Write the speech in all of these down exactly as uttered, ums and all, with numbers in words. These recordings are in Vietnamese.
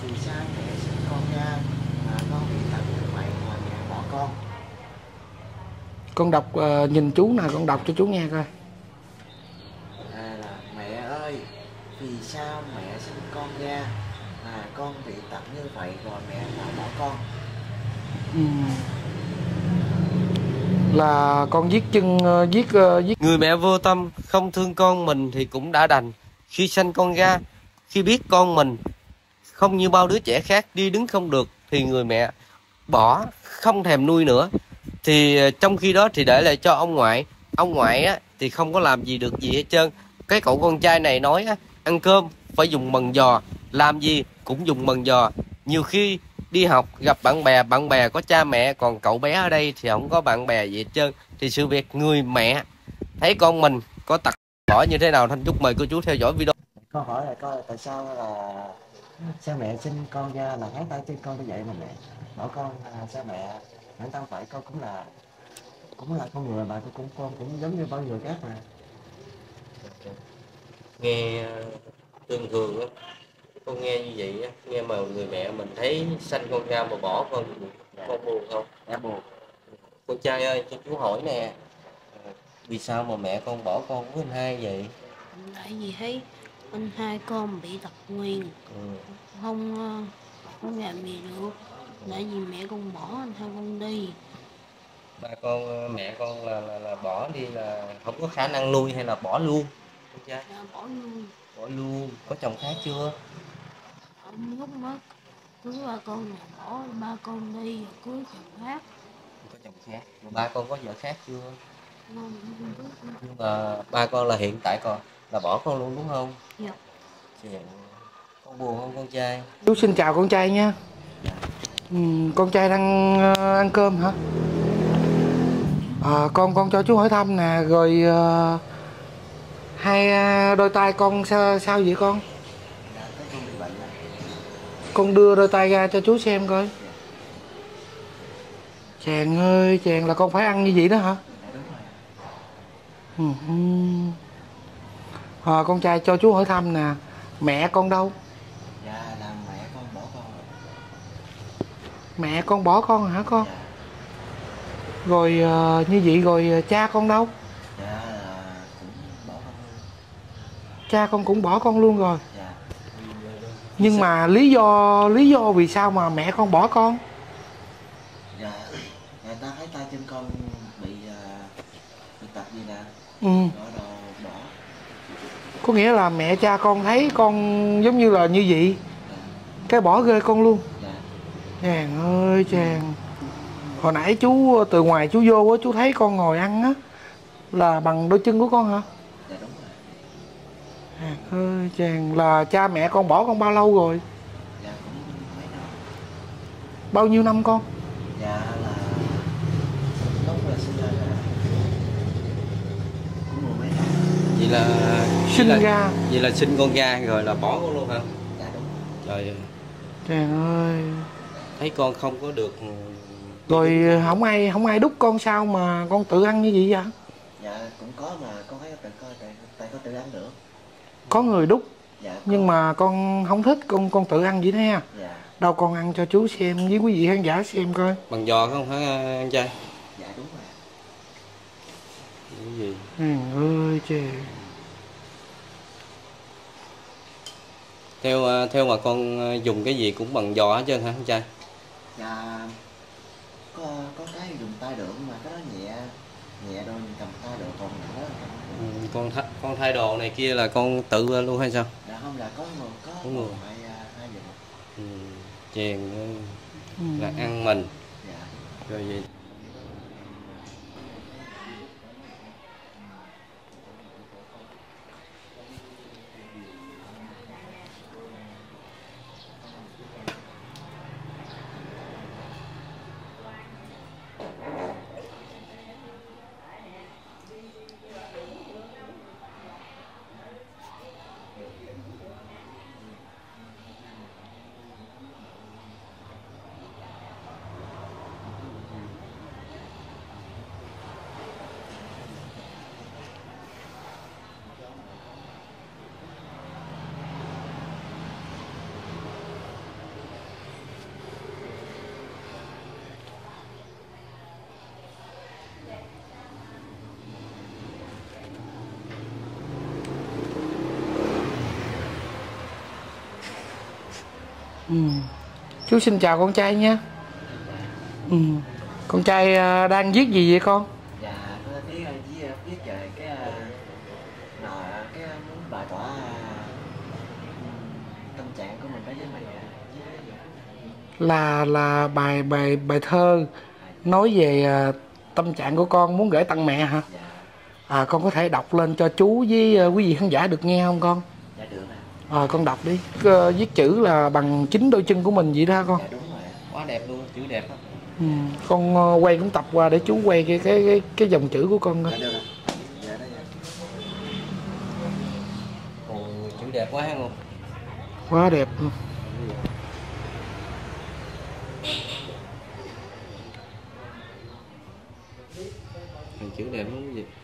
vì sao mẹ sinh con ra mà con bị tật như vậy mà mẹ bỏ con? Con đọc uh, nhìn chú nè, con đọc cho chú nghe coi. À, là mẹ ơi, vì sao mẹ sinh con ra mà con bị tật như vậy rồi mẹ lại bỏ con? Ừm. Là con viết chân uh, viết uh, viết Người mẹ vô tâm không thương con mình thì cũng đã đành. Khi sanh con ra, khi biết con mình không như bao đứa trẻ khác đi đứng không được thì người mẹ bỏ, không thèm nuôi nữa. Thì trong khi đó thì để lại cho ông ngoại. Ông ngoại á thì không có làm gì được gì hết trơn. Cái cậu con trai này nói á, ăn cơm phải dùng mần giò, làm gì cũng dùng mần giò. Nhiều khi đi học gặp bạn bè, bạn bè có cha mẹ, còn cậu bé ở đây thì không có bạn bè gì hết trơn. Thì sự việc người mẹ thấy con mình có tật bỏ như thế nào, Thanh Trúc mời cô chú theo dõi video. Câu hỏi là coi tại sao là sao mẹ sinh con ra là thấy tay chân con như vậy mà mẹ bỏ con? À, sao mẹ bản thân vậy con cũng là cũng là con người mà con cũng con cũng giống như bao người khác mà. Nghe tương thường á, con nghe như vậy á, nghe mà người mẹ mình thấy sanh con ra mà bỏ con, con buồn không? Dạ buồn. Con trai ơi, cho chú hỏi nè, vì sao mà mẹ con bỏ con với anh hai vậy? Tại vì thấy anh hai con bị tật nguyền, Ừ. không ờ, không làm gì được. Tại vì mẹ con bỏ anh hai con đi. Ba con, mẹ con là, là là bỏ đi là không có khả năng nuôi hay là bỏ luôn? Con trai Dạ, bỏ luôn. bỏ luôn. Có chồng khác chưa? Ông lúc mất cưới ba con là bỏ ba con đi rồi cưới chồng khác. Có chồng khác. Mà ba con có vợ khác chưa? Không, không biết nữa. Nhưng mà ba con là hiện tại còn là bỏ con luôn đúng không? Dạ. Chuyện con buồn không con trai? Chú xin chào con trai nha. Ừm, con trai đang uh, ăn cơm hả? À, con con cho chú hỏi thăm nè, rồi uh, hai uh, đôi tay con sao sao vậy con? Dạ thấy con bị bệnh rồi. Con đưa đôi tay ra cho chú xem coi. Chàng ơi, chàng là con phải ăn như vậy đó hả? Dạ đúng rồi. Ừ, ừ. À, con trai cho chú hỏi thăm nè, mẹ con đâu? Dạ là mẹ con bỏ con rồi. Mẹ con bỏ con hả con? Dạ. Rồi uh, như vậy rồi uh, cha con đâu? Dạ là cũng bỏ con luôn. Cha con cũng bỏ con luôn rồi. Dạ. Nhưng mà lý do lý do vì sao mà mẹ con bỏ con? Dạ người ta thấy tay chân con bị uh, bị tật gì nè. Ừ. Rồi đồ bỏ. Có nghĩa là mẹ cha con thấy con giống như là như vậy, Dạ. cái bỏ rơi con luôn. Dạ. Chàng ơi chàng, hồi nãy chú từ ngoài chú vô á, chú thấy con ngồi ăn á là bằng đôi chân của con hả? Dạ đúng rồi. Chàng ơi chàng, là cha mẹ con bỏ con bao lâu rồi? Dạ cũng mấy năm. Bao nhiêu năm con? Dạ là lúc là sinh ra là cũng mười mấy năm. Vậy là Sinh vậy là, ra. vậy là sinh con ra rồi là bỏ con luôn hả? Dạ đúng rồi. Trời ơi, Chàng ơi, thấy con không có được. rồi không ai không ai đút con sao mà con tự ăn như vậy vậy? Dạ cũng có mà con thấy tự coi tại tại có tự ăn được. Có người đút. Dạ có. Nhưng mà con không thích, con con tự ăn vậy đó ha. Dạ. Đâu con ăn cho chú xem với quý vị khán giả xem coi. Bằng giò không hả anh trai? Dạ đúng rồi. Cái gì? Trời ơi trời. Theo theo mà con dùng cái gì cũng bằng giò hết trơn hả anh trai? Dạ có có cái dùng tay được mà cái đó nhẹ nhẹ đôi mình cầm tay được còn cái đó là Ừ, con th con thay đồ này kia là con tự luôn hay sao? dạ không là có người có Có người người. hai hai giờ. Ừ, chèn Ừ. là ăn mình Dạ. rồi vậy. Ừ. Chú xin chào con trai nha. Ừ. Con trai à, đang viết gì vậy con? Dạ tôi biết viết viết về cái nồi cái muốn bày tỏ tâm trạng của mình đối với mẹ. Là là bài bài bài thơ nói về à, tâm trạng của con muốn gửi tặng mẹ hả? Dạ. À, con có thể đọc lên cho chú với à, quý vị khán giả được nghe không con? Dạ được ạ. À, con đọc đi. À, viết chữ là bằng chính đôi chân của mình vậy đó con. Dạ đúng rồi. Quá đẹp luôn, chữ đẹp á. Ừ. Con à, quay cũng tập qua để chú quay cái cái cái, cái dòng chữ của con coi. Dạ được ạ. Dạ đó dạ. Ồ, chữ đẹp quá ha. Quá đẹp luôn. Chữ đẹp lắm gì.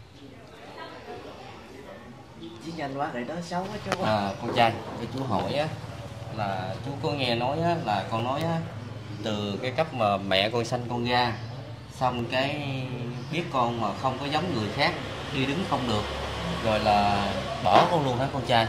Chứ nhanh quá rồi đó xấu quá chú. À, con trai, cái chú hỏi á là chú có nghe nói á là con nói á từ cái cấp mà mẹ con sanh con ra, xong cái biết con mà không có giống người khác, đi đứng không được, rồi là bỏ con luôn hả con trai?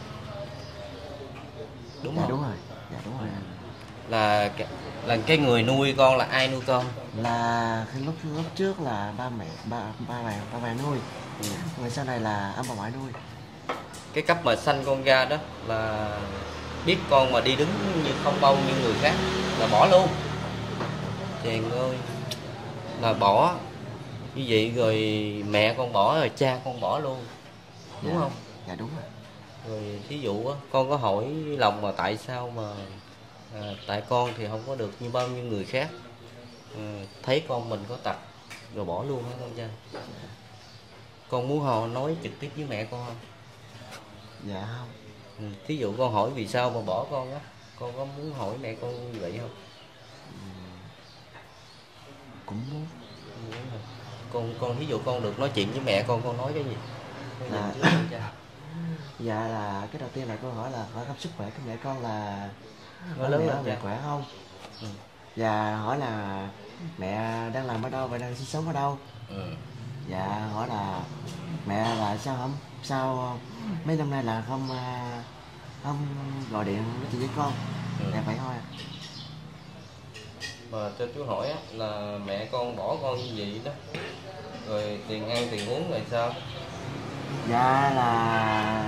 Đúng Dạ không? đúng rồi. Dạ đúng rồi. Là cái- là cái người nuôi con là ai nuôi con? Là cái lúc lúc trước là ba mẹ ba ba mẹ ba mẹ nuôi. Ừ. Rồi sau này là ông bà ngoại nuôi. Cái cấp mà sanh con ra đó là biết con mà đi đứng như không bao như người khác là bỏ luôn. Chàng ơi, là bỏ như vậy rồi mẹ con bỏ rồi cha con bỏ luôn, đúng Dạ. không? Dạ đúng rồi. Rồi thí dụ á, con có hỏi lòng mà tại sao mà à, tại con thì không có được như bao nhiêu người khác, à, thấy con mình có tật rồi bỏ luôn hả con trai? Con muốn họ nói trực tiếp với mẹ con không? Dạ không. Ừ, thí dụ con hỏi vì sao mà bỏ con á, con có muốn hỏi mẹ con như vậy không? Cũng muốn. Muốn hả? Con con thí dụ con được nói chuyện với mẹ con con nói cái gì? Con nhìn Dạ. trước con trai. Dạ là cái đầu tiên là cô hỏi là hỏi thăm sức khỏe của mẹ con là Nó hỏi lớn mẹ, lên mẹ cha. khỏe không. Ừ. Và hỏi là mẹ đang làm ở đâu và đang sinh sống ở đâu. Ừ. Dạ hỏi là mẹ là sao không sao mấy năm nay là không à, không gọi điện nói chuyện với con. Ừ. Dạ vậy thôi. Mà cho chú hỏi á, là mẹ con bỏ con như vậy đó, rồi tiền ăn tiền uống rồi sao? Dạ là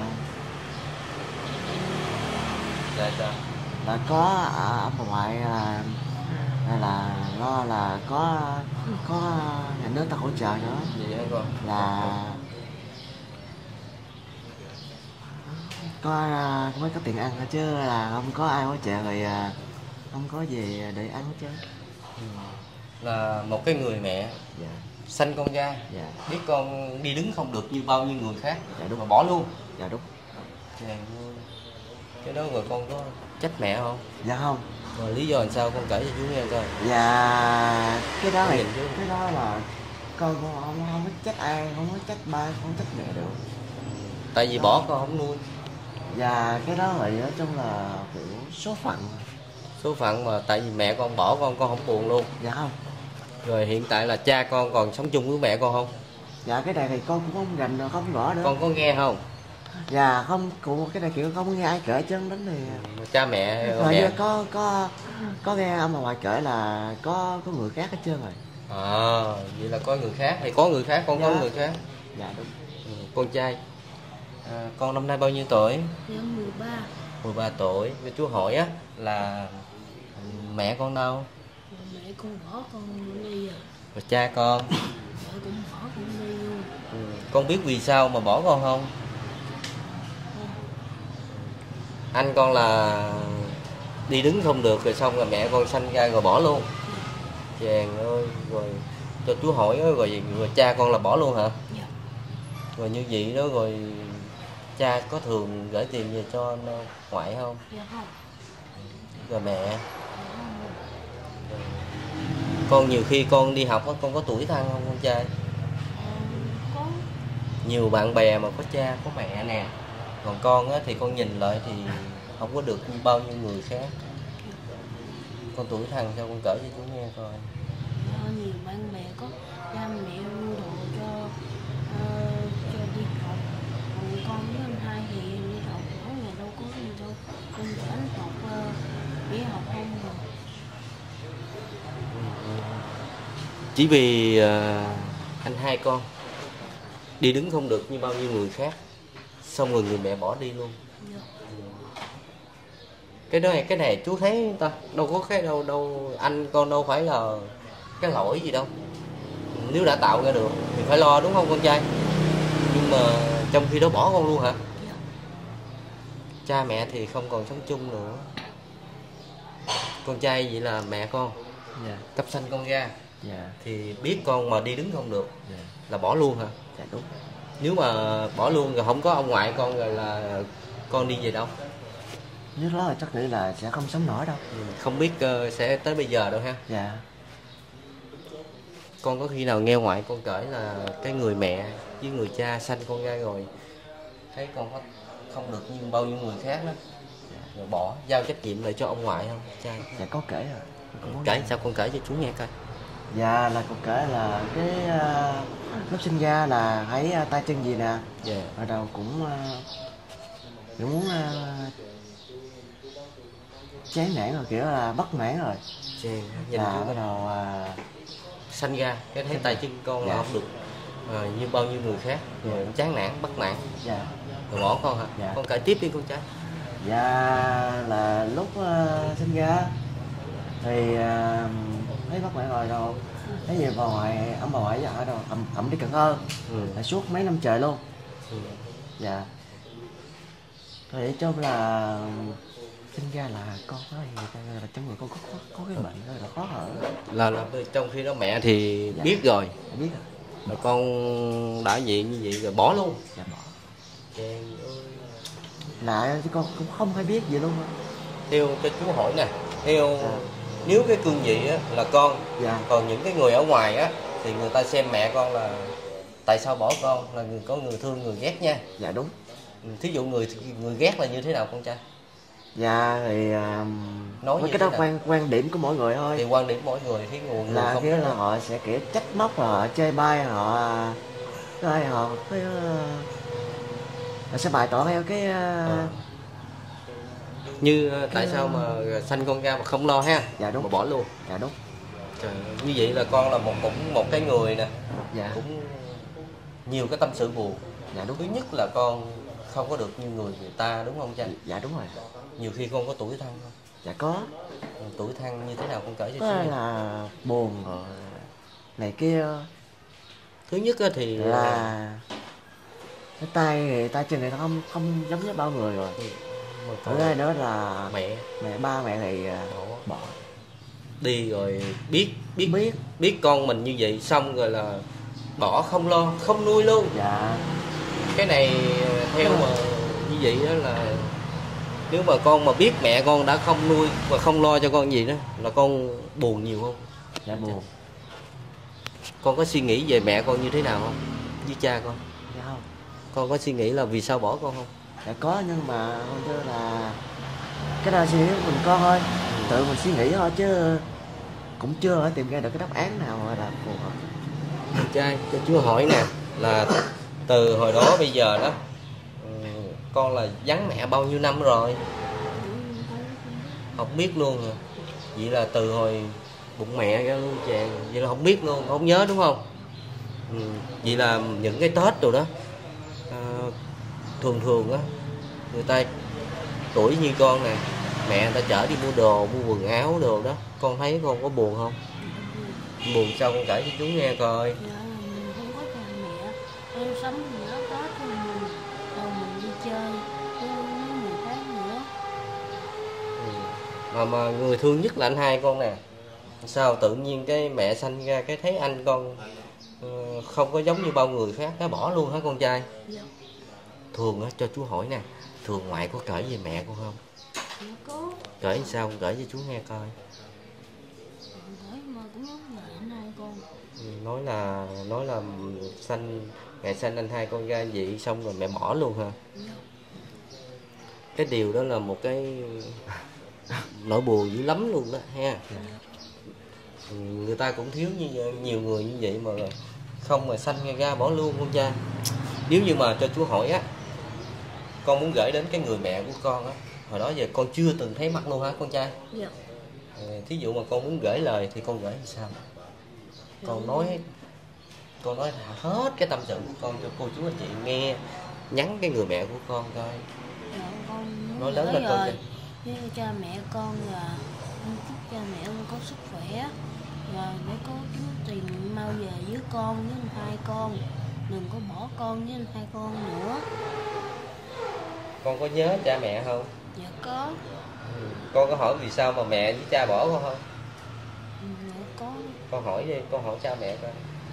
Dạ sao? là có à, ông bà ngoại là là, là lo là có có nhà nước ta hỗ trợ nữa Gì hả con? là có à, mới có tiền ăn thôi chứ là không có ai hỗ trợ rồi à, không có gì để ăn hết trơn. Là một cái người mẹ Dạ sanh con ra, dạ biết con đi đứng không được như bao nhiêu người khác, dạ đúng mà bỏ luôn. dạ đúng. Chàng ơi, cái đó rồi con có trách mẹ không? Dạ không. Rồi lý do làm sao con kể cho chú nghe coi. Dạ cái đó là Nhìn chú. cái đó là con con không không có trách ai, không có trách ba, không trách mẹ được. Tại vì bỏ con không nuôi. Và cái đó thì nói chung là kiểu số phận. Số phận mà, tại vì mẹ con bỏ con con không buồn luôn. Dạ không. Rồi hiện tại là cha con còn sống chung với mẹ con không? Dạ cái này thì con cũng không rành không rõ nữa. Con có nghe không? Dạ không, cụ cái này kiểu không nghe ai kể chân đến thì Cha mẹ rồi mẹ giờ có có có nghe ông bà ngoại kể là có có người khác hết trơn rồi. À, vậy là có người khác, thì có người khác, con có Dạ. người khác. Dạ đúng. Ừ, con trai à, con năm nay bao nhiêu tuổi? Dạ mười ba. mười ba tuổi. Với chú hỏi á là mẹ con đâu? Mẹ con bỏ con đi rồi. Và cha con? Mẹ cũng bỏ con đi luôn. Ừ, con biết vì sao mà bỏ con không? Anh con là đi đứng không được rồi xong rồi mẹ con sanh ra rồi bỏ luôn. Chàng ơi, rồi cho chú hỏi á, rồi, rồi cha con là bỏ luôn hả? Dạ. Rồi như vậy đó rồi cha có thường gửi tiền về cho ngoại không? Dạ không. Rồi mẹ? Dạ không. Con nhiều khi con đi học á, con có tủi thân không con trai? Ờ, có. Nhiều bạn bè mà có cha có mẹ nè, còn con á, thì con nhìn lại thì không có được như bao nhiêu người khác. Con tủi thân sao con kể cho chú nghe coi. Dạ, nhiều bạn bè có cha mẹ mua đồ cho ờ, cho đi học. Còn con với anh hai thì đi học mỗi ngày đâu có gì đâu. Con chở anh học uh, Chỉ vì à, anh hai con đi đứng không được như bao nhiêu người khác, xong rồi người mẹ bỏ đi luôn. Dạ. Cái đó cái này chú thấy ta đâu có cái đâu đâu anh con đâu phải là cái lỗi gì đâu. Nếu đã tạo ra được thì phải lo, đúng không con trai? Nhưng mà trong khi đó bỏ con luôn hả? Dạ. Cha mẹ thì không còn sống chung nữa. Con trai vậy là mẹ con Dạ. cấp sanh con ra Dạ. thì biết con mà đi đứng không được Dạ. là bỏ luôn hả? Dạ đúng. Nếu mà bỏ luôn rồi không có ông ngoại con rồi là con đi về đâu? Nếu đó là chắc nghĩ là sẽ không sống nổi đâu. Không biết uh, sẽ tới bây giờ đâu ha. Dạ. Con có khi nào nghe ngoại con kể là cái người mẹ với người cha sanh con ra rồi thấy con có không được như bao nhiêu người khác đó, rồi bỏ giao trách nhiệm lại cho ông ngoại không cha? Dạ có kể rồi. Có muốn Kể nghe. sao con kể cho chú nghe coi. Dạ là cô kể là cái uh, lúc sinh ra là thấy uh, tay chân gì nè. Dạ. Bắt đầu cũng uh, cũng muốn uh, chán nản rồi, kiểu là bất mãn rồi. Chàng nhìn Là chú bắt đầu uh, sanh ra cái thấy tay chân con là Dạ. không được ờ, như bao nhiêu người khác, rồi chán nản bất mãn dạ. rồi bỏ con hả? Dạ. Con kể tiếp đi con trai. Dạ là lúc uh, sinh ra thì uh, thấy bất mãn rồi đâu. Thấy về bà ngoại, ông bà ngoại ở đâu, ẩm, ẩm đi Cần Thơ Ừ. là suốt mấy năm trời luôn. Ừ. Dạ. Rồi để chung là sinh ra là con có gì ta, là trong người con có, có, có cái bệnh đó là khó thở. là là trong khi đó mẹ thì Dạ. biết rồi, Dạ biết rồi. rồi con đã vậy như vậy rồi bỏ luôn. Dạ bỏ. Chàng ơi. Lại chứ con cũng không hay biết gì luôn á. Theo cho chú hỏi nè, theo Dạ. nếu cái cương vị á, là con, Dạ. còn những cái người ở ngoài á thì người ta xem mẹ con là tại sao bỏ con, là người có người thương người ghét nha. Dạ đúng. Ừ, thí dụ người người ghét là như thế nào con trai? Dạ thì uh, Nói mấy như cái thế đó nào? quan quan điểm của mỗi người thôi. Thì quan điểm mỗi người thấy nguồn người Là không kia thích là đâu. họ sẽ kiểu trách móc, là họ chê bai, họ rồi họ cái uh, họ sẽ bày tỏ theo cái uh, Ờ. Như ờ, tại sao mà sanh con ra mà không lo ha? Dạ đúng. Mà bỏ luôn. dạ đúng. Trời ơi, như vậy là con là một cũng một cái người nè, Dạ. cũng nhiều cái tâm sự buồn. Dạ đúng. Thứ nhất là con không có được như người người ta, đúng không cha? Dạ đúng rồi. Nhiều khi con có tuổi thân không? Dạ có. Tuổi thân như thế nào con kể cho Có chú nghe. là buồn rồi này kia. Thứ nhất á thì Là cái tay thì tay chân thì nó không không giống như bao người rồi. mà Thứ còn hai nữa là mẹ mẹ ba mẹ thì uh, bỏ bỏ. đi rồi, biết biết Biết. biết con mình như vậy xong rồi là bỏ không lo không nuôi luôn. Dạ. Cái này theo mà như vậy đó là nếu mà con mà biết mẹ con đã không nuôi và không lo cho con gì đó là con buồn nhiều không? Dạ buồn. Con có suy nghĩ về mẹ con như thế nào không? Với cha con? Dạ không. Con có suy nghĩ là vì sao bỏ con không? Dạ có, nhưng mà không chứ là cái đó là suy nghĩ của mình con thôi, tự mình suy nghĩ thôi chứ cũng chưa phải tìm ra được cái đáp án nào gọi là phù hợp. Trai cho chú hỏi nè, là từ hồi đó bây giờ đó ừ, con là vắng mẹ bao nhiêu năm rồi? Không biết luôn hả? Vậy là từ hồi bụng mẹ ra luôn chàng, vậy là không biết luôn, không nhớ đúng không? Ừ. Vậy là những cái Tết rồi đó à, thường thường á người ta tuổi như con nè, mẹ người ta chở đi mua đồ, mua quần áo đồ đó, con thấy con có buồn không? Buồn sao con kể cho chú nghe coi. Dạ mình không có cha mẹ, em sống nhớ Tết của mình, rồi mình đi chơi với mấy người khác nữa. Ừ. Mà mà người thương nhất là anh hai con nè. Sao tự nhiên cái mẹ sanh ra cái thấy anh con ờ, không có giống như bao người khác, cái bỏ luôn hả con trai? Dạ. Thường á cho chú hỏi nè, thường ngoại có kể về mẹ con không? Dạ có. Kể sao con kể cho chú nghe coi. Đấy mà cũng giống là anh hai con. Ừ, nói là nói là sanh mẹ sanh anh hai con ra vậy xong rồi mẹ bỏ luôn hả? Dạ. Cái điều đó là một cái nỗi buồn dữ lắm luôn đó ha. Ừ, người ta cũng thiếu như nhiều người như vậy mà không mà sanh ra bỏ luôn con trai. Nếu như mà cho chú hỏi á, con muốn gửi đến cái người mẹ của con á, hồi đó giờ con chưa từng thấy mặt luôn hả con trai? Dạ. Ừ, thí dụ mà con muốn gửi lời thì con gửi làm sao? con nói con nói hết cái tâm sự của con cho cô chú anh chị nghe, nhắn cái người mẹ của con coi. Dạ, con Nói lớn lên con rồi kìa. với cha mẹ con là con chúc cha mẹ con có sức khỏe và để có kiếm tiền mau về với con với hai con, đừng có bỏ con với hai con nữa. Con có nhớ cha mẹ không? Dạ có. Ừ. Con có hỏi vì sao mà mẹ với cha bỏ con không? Ừ, dạ có. Con hỏi đi, con hỏi cha mẹ coi.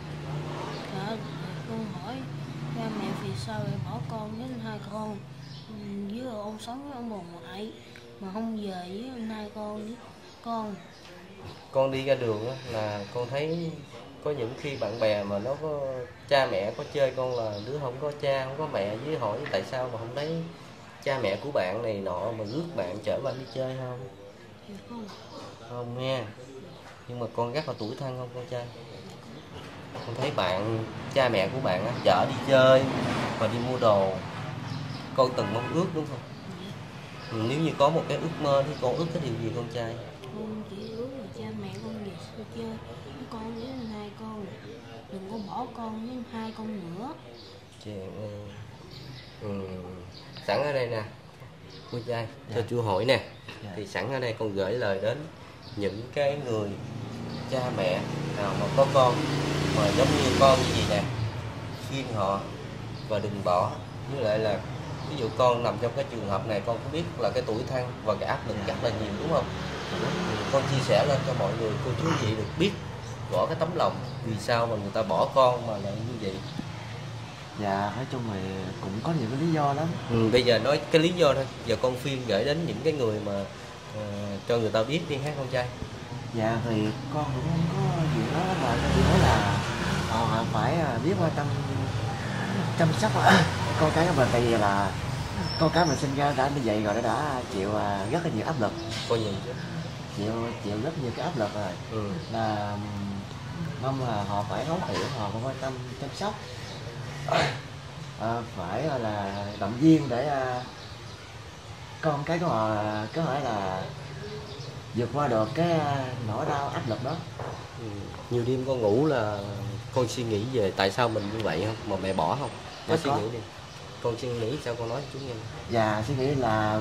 Dạ, con hỏi cha mẹ vì sao lại bỏ con với hai con, ừ, với ông sống với ông bà ngoại mà không về với hai con với con. Con đi ra đường á, là con thấy có những khi bạn bè mà nó có cha mẹ có chơi con là đứa không có cha không có mẹ, với hỏi tại sao mà không thấy cha mẹ của bạn này nọ mà rước bạn chở bạn đi chơi không? Dạ không. Không nha. Nhưng mà con rất là tủi thân không con trai? Con thấy bạn cha mẹ của bạn á, chở đi chơi và đi mua đồ, con từng mong ước đúng không? Ừ, nếu như có một cái ước mơ thì con ước cái điều gì con trai? Con chỉ ước là cha mẹ con về chơi với con với hai con, đừng có bỏ con với hai con nữa. Chàng ơi. Ừ. Sẵn ở đây nè cô trai, Dạ. cho chú hỏi nè. Dạ. Thì sẵn ở đây con gửi lời đến những cái người cha mẹ nào mà có con mà giống như con như vậy nè, khuyên họ và đừng bỏ. Với lại là ví dụ con nằm trong cái trường hợp này, con cũng biết là cái tuổi thân và cái áp lực rất là nhiều đúng không? Thì con chia sẻ lên cho mọi người, cô chú anh chị được biết rõ cái tấm lòng vì sao mà người ta bỏ con mà lại như vậy. Dạ, nói chung thì cũng có nhiều cái lý do lắm. Ừ, bây giờ nói cái lý do thôi. Giờ con phiên gửi đến những cái người mà uh, cho người ta biết đi hát con trai. Dạ thì con cũng không có chuyện đó mà chỉ nói là họ phải à, biết quan tâm chăm sóc con cái của mình, tại vì là con cái mình sinh ra đã như vậy rồi, nó đã chịu à, rất là nhiều áp lực, Coi nhìn chứ. chịu chịu rất nhiều cái áp lực rồi. Ừ. Là mong là họ phải thấu hiểu, họ cũng quan tâm chăm sóc, à, phải gọi là động viên để à, con cái của họ có thể là vượt qua được cái à, nỗi đau áp lực đó. Ừ. Nhiều đêm con ngủ là con suy nghĩ về tại sao mình như vậy không, mà mẹ bỏ không? Có Dạ, suy có. nghĩ đi. Con suy nghĩ sao con nói chú nghe. Và suy nghĩ là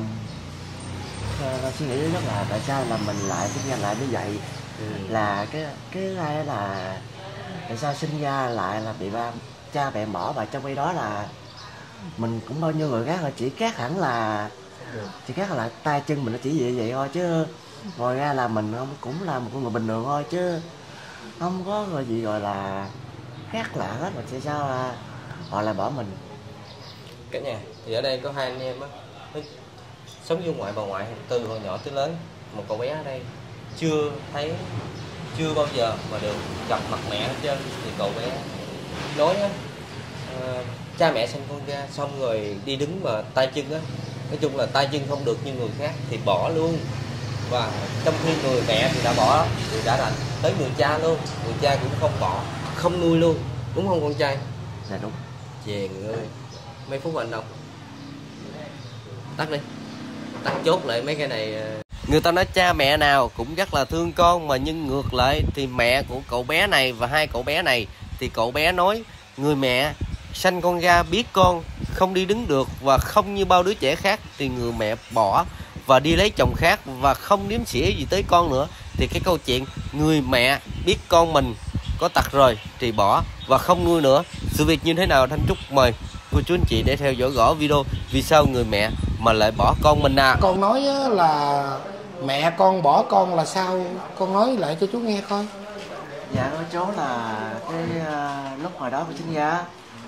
uh, suy nghĩ rất là tại sao là mình lại sinh ra lại như vậy. Ừ. Là cái cái hai đó là tại sao sinh ra lại là bị ba cha mẹ bỏ, và trong khi đó là mình cũng bao nhiêu người khác rồi, chỉ khác hẳn là Ừ. chỉ khác là tay chân mình nó chỉ vậy vậy thôi, chứ ngoài ra là mình không cũng là một con người bình thường thôi, chứ không có người gì gọi là khác lạ hết. Mà tại sao là họ lại bỏ mình? Cả nhà thì ở đây có hai anh em á, nó sống với ngoại bà ngoại từ hồi nhỏ tới lớn. Một cậu bé ở đây chưa thấy, chưa bao giờ mà được gặp mặt mẹ hết trơn. Thì cậu bé nói á, uh, cha mẹ sinh con ra xong rồi đi đứng mà tay chân á, nói chung là tay chân không được như người khác thì bỏ luôn. Và trong khi người mẹ thì đã bỏ, thì đã đành tới người cha luôn, người cha cũng không bỏ, không nuôi luôn, đúng không con trai? Dạ đúng. Chèn ơi, mấy phút hành động tắt đi, tắt chốt lại mấy cái này. Người ta nói cha mẹ nào cũng rất là thương con, mà nhưng ngược lại thì mẹ của cậu bé này và hai cậu bé này thì cậu bé nói người mẹ sanh con ra biết con không đi đứng được và không như bao đứa trẻ khác thì người mẹ bỏ và đi lấy chồng khác và không đếm xỉa gì tới con nữa. Thì cái câu chuyện người mẹ biết con mình có tật rồi thì bỏ và không nuôi nữa, sự việc như thế nào Thanh Trúc mời cô chú anh chị để theo dõi rõ video vì sao người mẹ mà lại bỏ con mình à. Con nói á, là mẹ con bỏ con là sao, con nói lại cho chú nghe coi. Dạ nói chú là cái uh, lúc hồi đó con sinh ra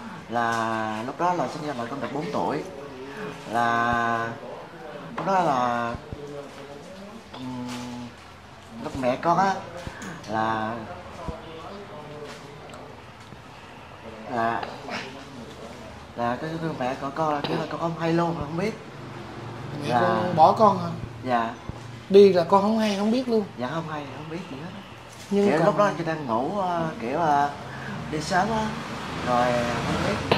là lúc đó là sinh ra là con được bốn tuổi, là lúc đó là um, lúc mẹ con á là là là cái, cái mẹ con con kiểu là con không hay luôn, không biết. Mẹ Dạ. con bỏ con hả? Dạ. Đi là con không hay, không biết luôn. Dạ không hay, không biết gì hết. Nhưng Kiểu còn... lúc đó chị đang ngủ uh, kiểu uh, đi sớm á, rồi không biết.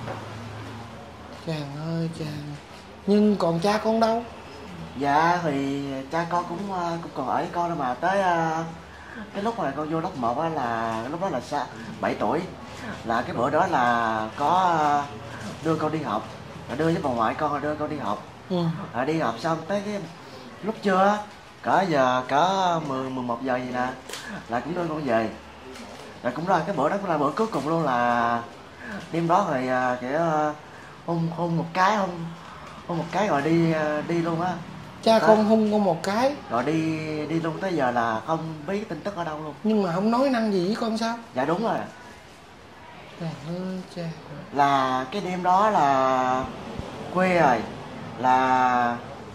Chàng ơi chàng. Nhưng còn cha con đâu? Dạ thì cha con cũng uh, cũng còn ở với con đâu mà tới uh, cái lúc mà con vô lớp một á là lúc đó là sa bảy tuổi, là cái bữa đó là có đưa con đi học, rồi đưa với bà ngoại con rồi đưa con đi học. Ừ. Rồi đi học xong tới cái lúc trưa á, cỡ giờ cỡ mười mười một giờ gì nè, là cũng đưa con về. Rồi cũng là cái bữa đó cũng là bữa cuối cùng luôn, là đêm đó rồi à, kiểu à, hôn hôn một cái hôn hôn một cái rồi đi à, đi luôn á. Cha Đó. con hung con một cái. Rồi đi đi luôn tới giờ là không biết tin tức ở đâu luôn. Nhưng mà không nói năng gì với con sao? Dạ đúng rồi. Trời ơi cha. Là cái đêm đó là quê rồi, là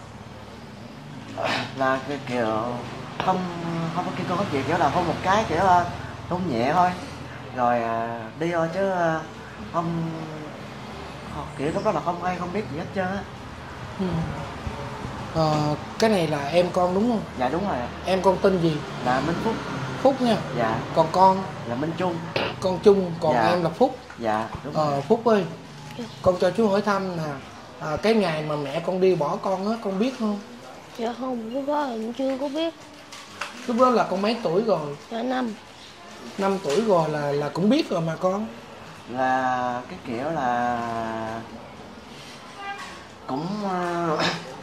là cái kiểu không không có kia con có chuyện kiểu là hôn một cái kiểu à, hôn nhẹ thôi, rồi à, đi thôi chứ à, không, không kiểu lúc đó là không ai không biết gì hết trơn á. Ừ. Ờ, cái này là em con đúng không? Dạ đúng rồi. Em con tên gì? Là Minh Phúc. Phúc nha. Dạ. Còn con? Là Minh Trung. Con Trung, còn Dạ. em là Phúc. Dạ đúng rồi. Ờ, Phúc ơi, con cho chú hỏi thăm nè, à, cái ngày mà mẹ con đi bỏ con á, con biết không? Dạ không, lúc đó em chưa có biết. Lúc đó là con mấy tuổi rồi? Dạ năm. Năm tuổi rồi là là cũng biết rồi mà con. Là cái kiểu là cũng uh,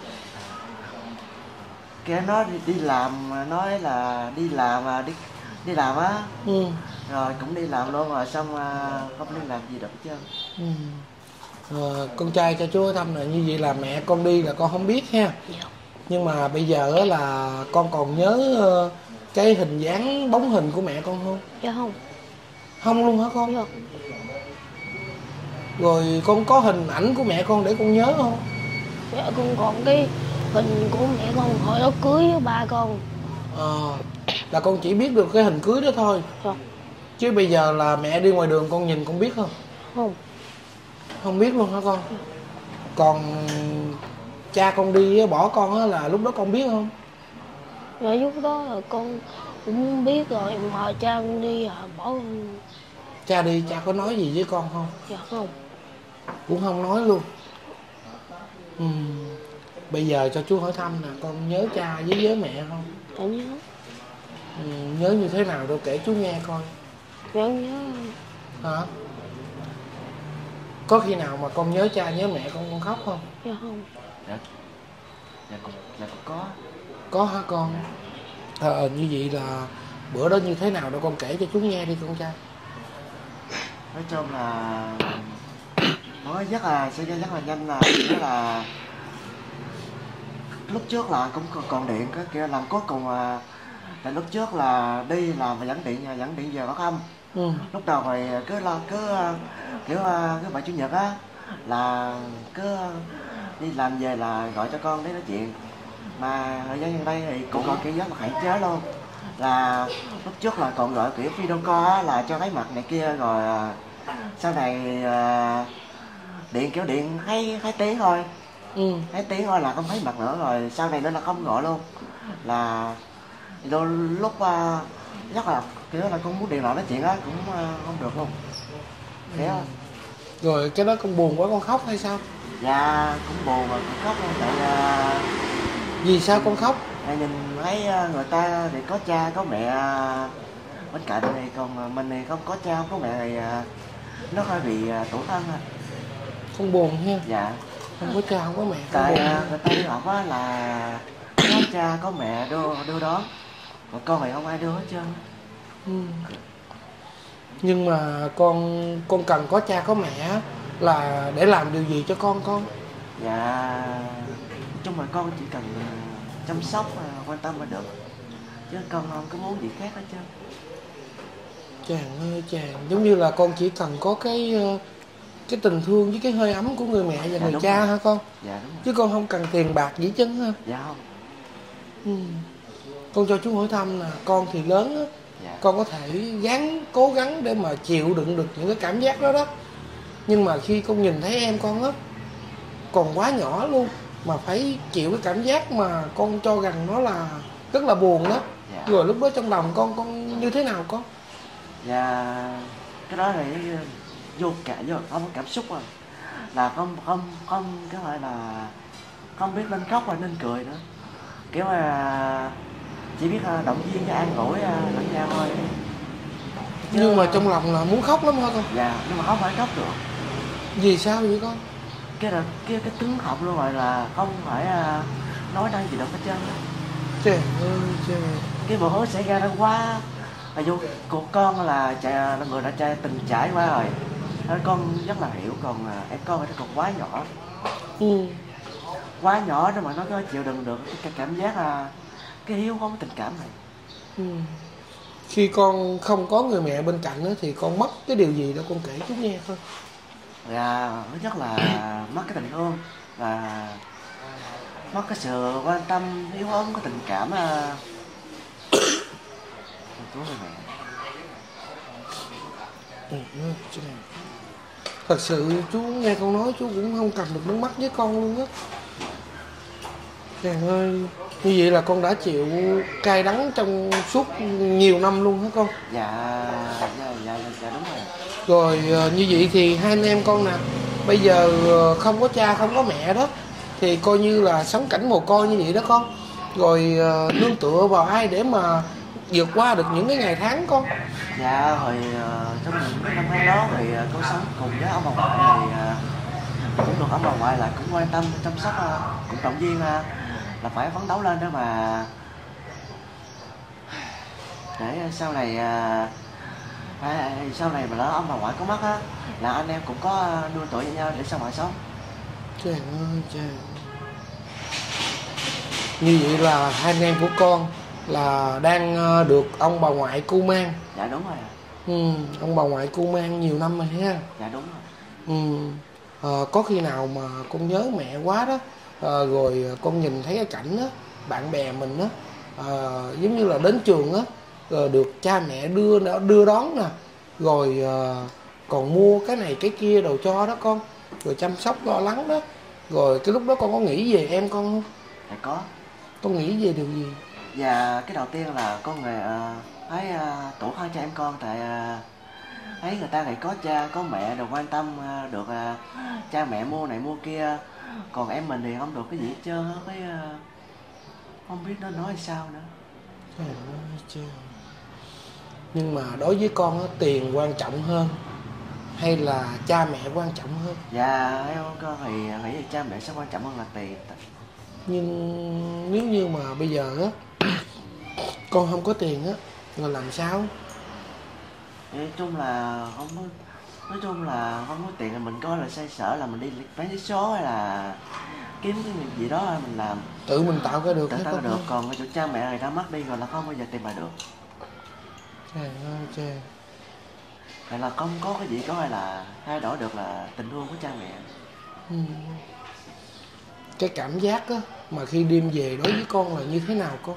cái nó đi, đi làm, nói là đi làm mà đi đi làm á. Ừ. Rồi cũng đi làm luôn rồi xong uh, không đi làm gì được hết trơn. Ừ. Ờ, con trai cho chú hỏi thăm là như vậy là mẹ con đi là con không biết ha. Dạ. Nhưng mà bây giờ á là con còn nhớ ờ, cái hình dáng bóng hình của mẹ con không? Dạ không. Không luôn hả con? Dạ. Rồi con có hình ảnh của mẹ con để con nhớ không? Dạ con còn cái hình của mẹ con hồi đó cưới với ba con. Ờ, là con chỉ biết được cái hình cưới đó thôi. Dạ. Chứ bây giờ là mẹ đi ngoài đường con nhìn con biết không? Không. Không biết luôn hả con? Còn cha con đi á, bỏ con á là lúc đó con biết không? Dạ lúc đó là con cũng biết rồi mà cha con đi à, bỏ con. Cha đi cha có nói gì với con không? Dạ không. Cũng không nói luôn. Ừ. Bây giờ cho chú hỏi thăm nè, con nhớ cha với nhớ mẹ không? Dạ nhớ. Ừ, nhớ như thế nào đâu kể chú nghe coi. Dạ nhớ. Hả? Có khi nào mà con nhớ cha nhớ mẹ con con khóc không? Dạ không. Dạ. Dạ cũng, dạ cũng có. Có hả con? Ờ, như vậy là bữa đó như thế nào đâu con kể cho chú nghe đi con trai. Nói chung là nói rất là sẽ rất là nhanh, là đó là lúc trước là cũng còn, còn điện cái kia làm cuối cùng là, là lúc trước là đi làm mà dẫn điện dẫn điện về có không. Ừ. Lúc đầu thì cứ lo cứ kiểu cứ bảy chủ nhật á là cứ đi làm về là gọi cho con để nói chuyện, mà thời gian gần đây thì cũng gọi kiểu rất là hạn chế luôn. Là lúc trước là còn gọi kiểu video call á, là cho thấy mặt này kia, rồi sau này à, điện kiểu điện hay hai tiếng thôi. Ừ. Hai tiếng thôi là không thấy mặt nữa, rồi sau này nữa là không gọi luôn. Là đôi lúc à, rất là kiểu là con muốn điện thoại nói chuyện á cũng à, không được luôn. Thế Ừ. Rồi cái đó con buồn quá con khóc hay sao? dạ cũng buồn mà cũng khóc luôn, tại à, Vì sao con khóc? tại nhìn thấy à, người ta thì có cha có mẹ à, bên cạnh thì còn mình thì không có cha không có mẹ thì à, nó hơi bị à, tủi thân à. Con buồn ha. Dạ. Không có cha không có mẹ. Con Tại buồn. à, người ta đi học á là có cha có mẹ đưa đưa đón, còn con thì không ai đưa hết trơn. Ừ. Nhưng mà con con cần có cha có mẹ là để làm điều gì cho con con? Dạ nói chung là con chỉ cần à, chăm sóc à, quan tâm là được, chứ con không có muốn gì khác hết trơn. Chàng ơi chàng, giống như là con chỉ cần có cái ờ, cái tình thương với cái hơi ấm của người mẹ và Dạ, người đúng cha rồi. hả con? Dạ đúng rồi. Chứ con không cần tiền bạc gì chứ ha. Dạ không. Ừ. Con cho chú hỏi thăm là con thì lớn á, Dạ. con có thể gắng cố gắng để mà chịu đựng được những cái cảm giác đó đó. Nhưng mà khi con nhìn thấy em con á còn quá nhỏ luôn mà phải chịu cái cảm giác mà con cho rằng nó là rất là buồn đó. Dạ. Rồi lúc đó trong lòng con con như thế nào con? Dạ cái đó thì vô cả vô không có cảm xúc à, là không không không cái gọi là không biết nên khóc hay nên cười nữa, kiểu mà chỉ biết uh, động viên cho an ủi uh, lẫn nhau thôi. Chứ... nhưng mà trong lòng là muốn khóc lắm hả con? Dạ, nhưng mà không phải khóc được. Vì sao vậy con? Cái là cái cái tướng học luôn rồi là không phải uh, nói năng gì đâu hết trơn á. Trời ơi trời. Cái bộ hứa xảy ra nó quá là dù của con là chạy là người đã chạy từng trải qua rồi nên con rất là hiểu, còn uh, em con nó còn quá nhỏ. Ừ. Quá nhỏ đó mà nó có chịu đựng được cái cảm giác là cái hiếu không có tình cảm này. Ừ. Khi con không có người mẹ bên cạnh đó, thì con mất cái điều gì đó con kể chú nghe thôi. Và thứ nhất là mất cái tình thương và mất cái sự quan tâm yếu ớm, cái tình cảm uh, của người mẹ. Ừ, trời. Thật sự chú nghe con nói chú cũng không cầm được nước mắt với con luôn á. Trời ơi, như vậy là con đã chịu cay đắng trong suốt nhiều năm luôn hả con? Dạ, dạ, dạ, dạ đúng rồi. Rồi như vậy thì hai anh em con nè, bây giờ không có cha không có mẹ đó, thì coi như là sống cảnh mồ côi như vậy đó con. Rồi nương tựa vào ai để mà vượt qua được những cái ngày tháng con? Dạ, hồi uh, trong những cái năm tháng đó thì uh, con sống cùng với ông bà ngoại thì uh, cũng được ông bà ngoại là cũng quan tâm chăm sóc, uh, cũng động viên uh, là phải phấn đấu lên đó mà để sau này uh, phải, sau này mà lỡ ông bà ngoại có mất á là anh em cũng có nuôi tuổi với nhau để sau ngoại sống. Trời ơi trời. Như vậy là hai anh em của con là đang được ông bà ngoại cưu mang. Dạ đúng rồi. Ừ, ông bà ngoại cưu mang nhiều năm rồi ha. Dạ đúng rồi. Ừ. À, có khi nào mà con nhớ mẹ quá đó, à, rồi con nhìn thấy cái cảnh đó, bạn bè mình đó, à, giống như là đến trường á, rồi được cha mẹ đưa đưa đón nè, rồi à, còn mua cái này cái kia đồ cho đó con, rồi chăm sóc lo lắng đó, rồi cái lúc đó con có nghĩ về em con không? Dạ có. Con nghĩ về điều gì? Dạ cái đầu tiên là con người uh, thấy uh, tủi thân cho em con, tại uh, thấy người ta thì có cha có mẹ được quan tâm, uh, được uh, cha mẹ mua này mua kia, còn em mình thì không được cái gì hết trơn á, cái uh, không biết nó nói sao nữa. Trời ơi trời. Nhưng mà đối với con á, tiền quan trọng hơn hay là cha mẹ quan trọng hơn? Dạ em con thì nghĩ là cha mẹ sẽ quan trọng hơn là tiền. Nhưng nếu như mà bây giờ á con không có tiền á là làm sao? Nói chung là không có, nói chung là không có tiền là mình coi là xoay sở là mình đi bán vé số hay là kiếm cái gì đó mình làm Tự mình tạo ra được. tự tạo ra được, còn cái chỗ cha mẹ người ta mất đi rồi là không bao giờ tìm lại được. Trời ơi trời. Vậy là không có cái gì có hay là thay đổi được là tình thương của cha mẹ. Ừ. Cái cảm giác á mà khi đêm về đối với con là như thế nào con?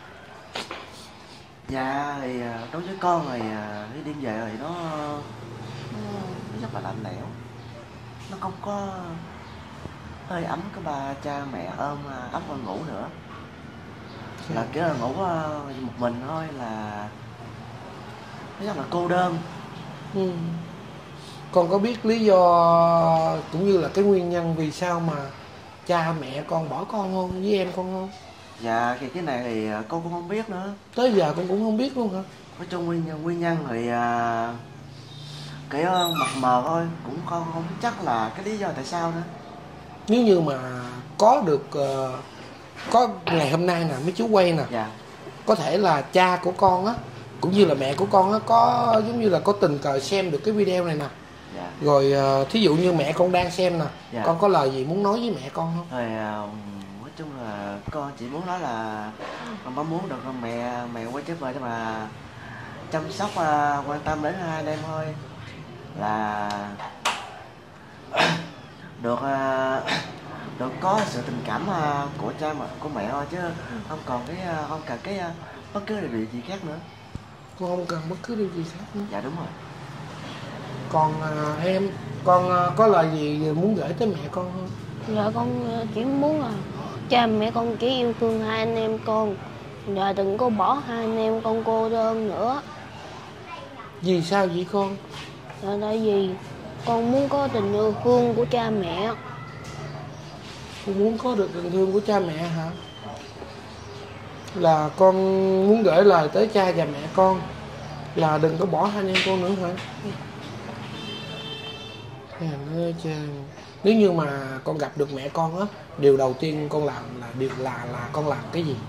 Dạ thì đối với con thì khi đêm về thì nó, nó rất là lạnh lẽo, nó không có hơi ấm của ba cha mẹ ôm ấp vào ngủ nữa. Dạ. Là kiểu là ngủ một mình thôi, là nó rất là cô đơn. Ừ. Con có biết lý do cũng như là cái nguyên nhân vì sao mà cha mẹ con bỏ con không, với em con không? Dạ thì cái này thì con cũng không biết nữa. Tới giờ con cũng không biết luôn hả? Nói chung nguyên nhân nguyên nhân thì uh, cái uh, mập mờ thôi, cũng không không chắc là cái lý do tại sao nữa. Nếu như mà có được uh, có ngày hôm nay nè mấy chú quay nè, dạ. Có thể là cha của con á cũng như là mẹ của con á có giống như là có tình cờ xem được cái video này nè. Dạ. Rồi uh, thí dụ như mẹ con đang xem nè, dạ. Con có lời gì muốn nói với mẹ con không? Rồi uh, nói chung là con chỉ muốn nói là con có muốn được con mẹ mẹ quay trở về để mà chăm sóc, uh, quan tâm đến hai anh em thôi, là được uh, được có sự tình cảm uh, của cha mà của mẹ thôi, chứ không còn cái uh, không cần cái uh, bất cứ điều gì khác nữa. Con không cần bất cứ điều gì khác nữa. Dạ đúng rồi. Còn uh, em con uh, có lời gì muốn gửi tới mẹ con không? Dạ con chỉ muốn là cha mẹ con chỉ yêu thương hai anh em con, và đừng có bỏ hai anh em con cô đơn nữa. Vì sao vậy con? Dạ tại vì con muốn có tình yêu thương của cha mẹ. Con muốn có được tình thương của cha mẹ hả? là con muốn gửi lời tới cha và mẹ con là đừng có bỏ hai anh em con nữa hả? Trời ơi cha. Nếu như mà con gặp được mẹ con á, điều đầu tiên con làm là điều là là con làm cái gì?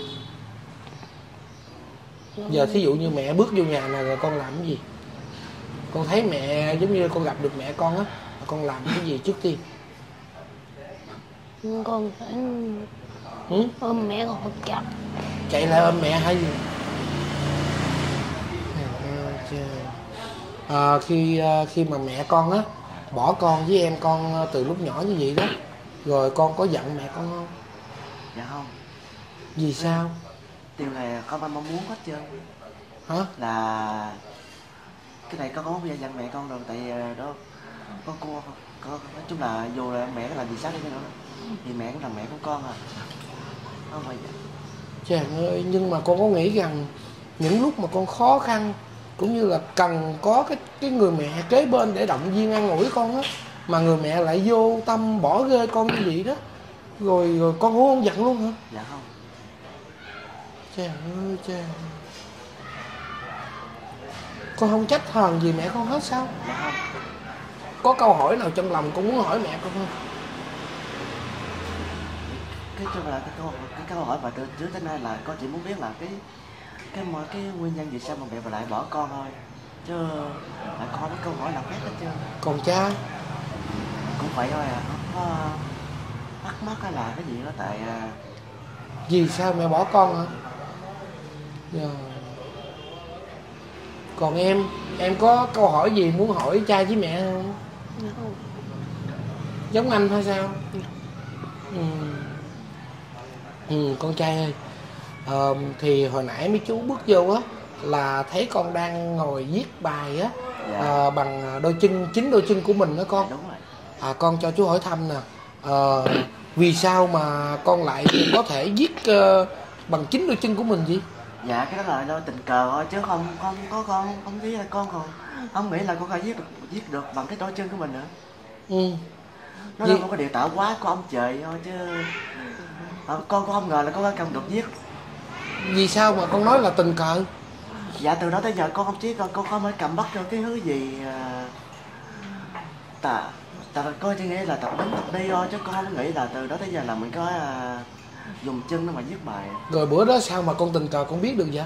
Giờ thí dụ như mẹ bước vô nhà này rồi con làm cái gì? Con thấy mẹ giống như con gặp được mẹ con á, con làm cái gì trước tiên? Con phải Ừ? ôm mẹ con thật chặt. Chạy lại ôm mẹ hay gì? À, khi khi mà mẹ con á bỏ con với em con từ lúc nhỏ như vậy đó, rồi con có giận mẹ con không? Dạ không. Vì sao? Điều này con mong muốn hết trơn. Hả? Là cái này con không bao giờ dặn mẹ con rồi, tại đó con cô con nói chung là dù là mẹ có làm gì sát đi nữa thì mẹ cũng là mẹ của con à, không phải vậy. Trời ơi, nhưng mà con có nghĩ rằng những lúc mà con khó khăn cũng như là cần có cái cái người mẹ kế bên để động viên an ủi con á, mà người mẹ lại vô tâm bỏ rơi con như vậy đó, rồi rồi con cũng không giận luôn hả? Dạ không. Trời ơi trời. Con không trách hờn gì mẹ con hết sao? Dạ không. Có câu hỏi nào trong lòng con muốn hỏi mẹ con không? Cái chung là cái câu cái câu hỏi mà từ trước tới nay là con chỉ muốn biết là cái cái mọi cái nguyên nhân vì sao mà mẹ lại bỏ con thôi, chứ lại con cái câu hỏi nào khác hết trơn. Còn cha? Cũng vậy thôi à, không có thắc mắc hay là cái gì đó, tại Vì sao mẹ bỏ con hả? Dạ. Còn em, em có câu hỏi gì muốn hỏi cha với mẹ không? Không. Giống anh thôi sao? Ừ. Ừ, con trai ơi, ờ, thì hồi nãy mấy chú bước vô á là thấy con đang ngồi viết bài á. Dạ. ờ, bằng đôi chân, chính đôi chân của mình đó con. Đúng rồi. À, con cho chú hỏi thăm nè, ờ, vì sao mà con lại có thể viết ờ, bằng chính đôi chân của mình vậy? Dạ cái đó là do tình cờ thôi, chứ không không có con không nghĩ là con còn không nghĩ là con phải viết được viết được bằng cái đôi chân của mình nữa. Ừ. Nó Vì... là một cái điều tạo hóa của ông trời thôi, chứ à, con cũng không ngờ là con có cầm được viết. Vì sao mà con nói là tình cờ? Dạ từ đó tới giờ con không biết con con không phải cầm bắt được cái thứ gì à, ta ta coi chỉ nghĩ là tập đến tập đi thôi, chứ con không nghĩ là từ đó tới giờ là mình có à, dùng chân để mà viết bài. Rồi bữa đó sao mà con tình cờ con biết được vậy?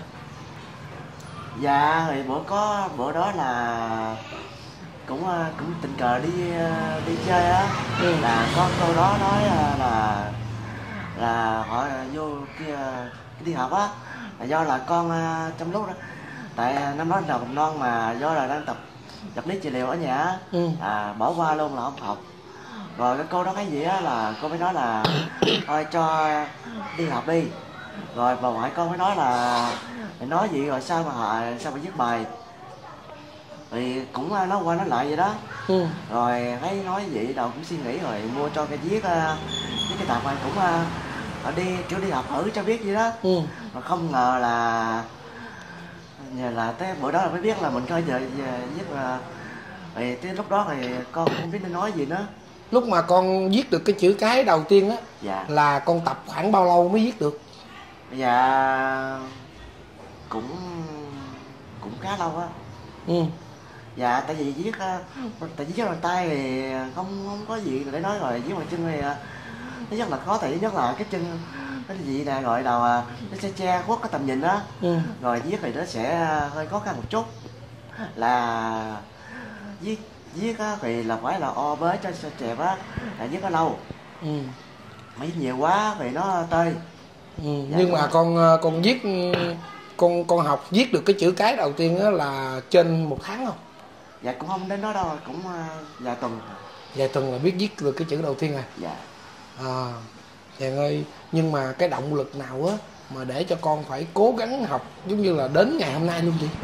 Dạ thì bữa có bữa đó là cũng cũng tình cờ đi đi chơi á. Ừ. Là có cô đó nói là là họ vô kia đi học á, là do là con trong lúc đó, tại năm đó là mầm non mà do là đang tập vật lý trị liệu ở nhà á. Ừ. À, bỏ qua luôn là không học. Rồi cái cô đó cái gì á là cô mới nói là thôi cho đi học đi. Rồi bà ngoại con mới nói là mày nói gì rồi sao mà họ sao mà viết bài, thì cũng nói qua nói lại vậy đó. Ừ. Rồi thấy nói vậy đầu cũng suy nghĩ rồi mua cho cái viết với cái tập này cũng ở đi kiểu đi học thử cho biết vậy đó. Ừ. Mà không ngờ là nhờ là tới bữa đó là mới biết là mình coi giờ viết là thì tới lúc đó thì con không biết nên nói gì nữa. Lúc mà con viết được cái chữ cái đầu tiên á. Dạ. Là con tập khoảng bao lâu mới viết được? Dạ cũng cũng khá lâu á. Ừ. Dạ tại vì viết tại viết bằng tay thì không không có gì để nói, rồi viết bằng chân thì nó rất là khó, tại nhất là cái chân cái gì nè gọi đầu nó sẽ che khuất cái tầm nhìn đó. Ừ. Rồi viết thì nó sẽ hơi khó khăn một chút, là viết viết thì là phải là o bế cho cho chẹp á, là viết nó lâu. Ừ. Mà viết nhiều quá thì nó tơi. Ừ. Dạ, nhưng mà con con viết con con học viết được cái chữ cái đầu tiên á là trên một tháng không? Dạ cũng không đến đó đâu, cũng vài tuần. Vài tuần là biết viết được cái chữ đầu tiên à? Dạ. À, Chàng ơi, nhưng mà cái động lực nào á mà để cho con phải cố gắng học giống như là đến ngày hôm nay luôn vậy?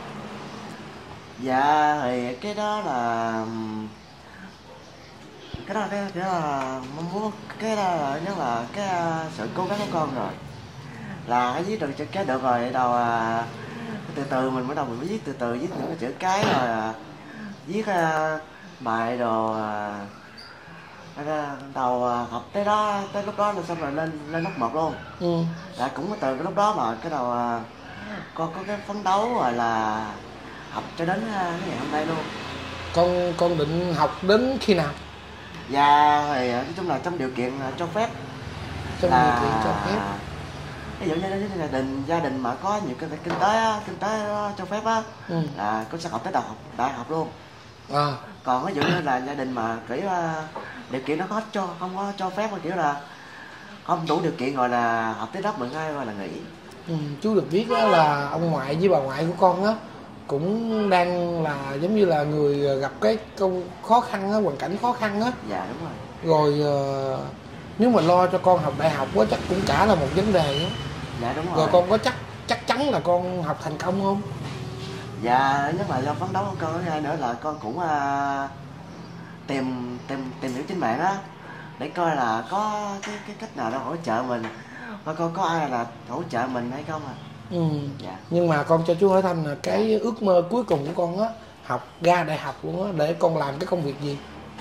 Dạ thì cái đó là cái đó cái, cái là mong muốn, cái đó là nhất là cái sự cố gắng của con rồi, là hãy viết được chữ cái được rồi đầu à, từ từ mình bắt đầu mình mới viết từ từ viết những cái chữ cái rồi à, viết à, bài đồ à, Ra đầu à, học tới đó tới lúc đó là xong rồi lên lên lớp một luôn. Ừ. Là cũng từ cái lúc đó mà cái đầu à, con có cái phấn đấu gọi là học cho đến à, cái ngày hôm nay luôn. Con con định học đến khi nào? Dạ thì nói chung là trong điều kiện à, cho phép. Trong là điều kiện cho phép. ví dụ như đến gia đình gia đình mà có nhiều cái kinh tế á, kinh tế nó cho phép á, Ừ. là con sẽ học tới đại học đại học luôn. À. Còn ví dụ như là gia đình mà kiểu uh, điều kiện nó có cho không có cho phép, kiểu là không đủ điều kiện gọi là học tới lớp mười hai gọi là nghỉ. Ừ, chú được biết đó là ông ngoại với bà ngoại của con á cũng đang là giống như là người gặp cái câu khó khăn á, hoàn cảnh khó khăn á. Dạ đúng rồi. Rồi uh, nếu mà lo cho con học đại học á chắc cũng cả là một vấn đề á. Dạ đúng rồi. Rồi con có chắc chắc chắn là con học thành công không? Dạ nhất là do phấn đấu của con, thứ hai nữa là con cũng uh, tìm tìm tìm hiểu trên mạng á để coi là có cái cái cách nào đó hỗ trợ mình, coi coi có ai là hỗ trợ mình hay không à. Ừ. Dạ. Nhưng mà con cho chú hỏi thăm là cái ước mơ cuối cùng của con á, học ra đại học luôn á, để con làm cái công việc gì?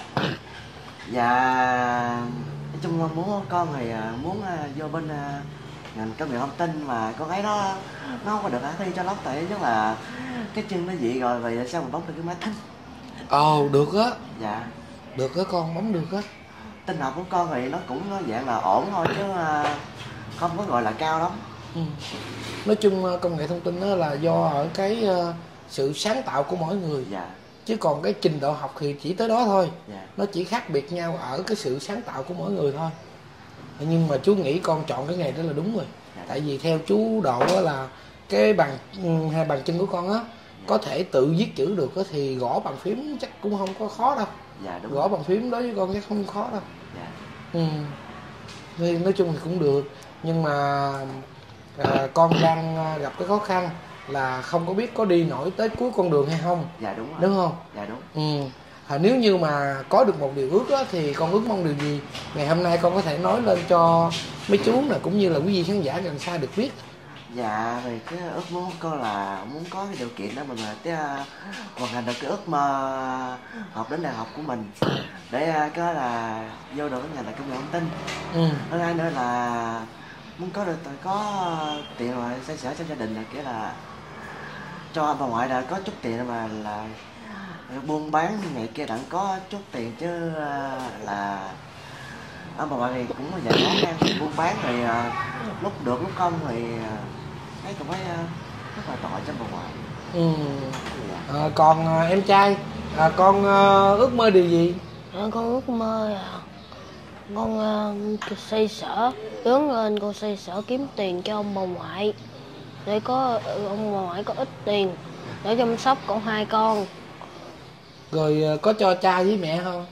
Dạ nói chung là muốn con thì à, muốn uh, vô bên uh, ngành công nghệ thông tin, mà con thấy nó nó không có được khả thi cho lắm, tại nhất là cái chân nó dị rồi, vậy sao mà bấm được cái máy tính. Ồ, được á. Dạ. Được á con, bấm được á. Tin học của con thì nó cũng nó dạng là ổn thôi chứ uh, không có gọi là cao lắm. Ừ. Nói chung công nghệ thông tin đó là do ở cái uh, sự sáng tạo của mỗi người. Dạ. Chứ còn cái trình độ học thì chỉ tới đó thôi. Dạ. Nó chỉ khác biệt nhau ở cái sự sáng tạo của mỗi người thôi. Nhưng mà chú nghĩ con chọn cái nghề đó là đúng rồi. Dạ. Tại vì theo chú Độ đó là cái bàn hai bàn chân của con á, dạ, có thể tự viết chữ được á, thì gõ bàn phím chắc cũng không có khó đâu. Dạ đúng. Gõ bàn phím đối với con chắc không khó đâu. Dạ. Ừ. Thì nói chung thì cũng được. Nhưng mà à, con đang gặp cái khó khăn là không có biết có đi nổi tới cuối con đường hay không. Dạ đúng rồi. Đúng không? Dạ đúng. Ừ. À, nếu như mà có được một điều ước á, thì con ước mong điều gì? Ngày hôm nay con có thể nói lên cho mấy chú nè cũng như là quý vị khán giả gần xa được biết. Dạ thì cái ước mơ của con là muốn có cái điều kiện đó mình mà cái uh, hoàn thành được cái ước mơ học đến đại học của mình, để uh, cái là vô được cái ngành là công nghệ thông tin. Ừ. Thứ hai nữa là muốn có được có tiền mà xây sở trong gia đình, là kiểu là cho ông bà ngoại là có chút tiền mà là buôn bán ngày kia đặng có chút tiền, chứ uh, là ông bà ngoại thì cũng dạy khó khăn buôn bán thì uh, lúc được lúc không thì uh, thấy cũng phải uh, rất là tội cho bà ngoại. Ừ. À, còn à, em trai à, con à, ước mơ điều gì? À, con ước mơ là con uh, xây sở, lớn lên con xây sở kiếm tiền cho ông bà ngoại, để có ông bà ngoại có ít tiền để chăm sóc con hai con. Rồi à, có cho cha với mẹ không?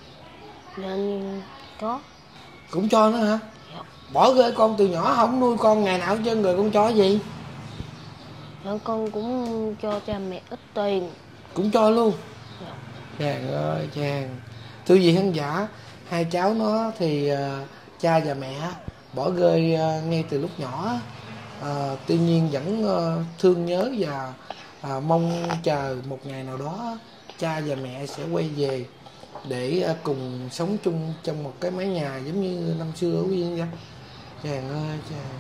Nên có. Cũng cho nữa hả? Dạ. Bỏ rơi con từ nhỏ không nuôi con ngày nào hết trơn, rồi con cho gì? Dạ, con cũng cho cha mẹ ít tiền. Cũng cho luôn. Dạ. Chàng ơi chàng. Thưa vị khán giả, hai cháu nó thì uh, cha và mẹ bỏ rơi uh, ngay từ lúc nhỏ, uh, tuy nhiên vẫn uh, thương nhớ và uh, mong chờ một ngày nào đó cha và mẹ sẽ quay về để uh, cùng sống chung trong một cái mái nhà giống như năm xưa ở Quy Yên vậy. Chàng ơi chàng.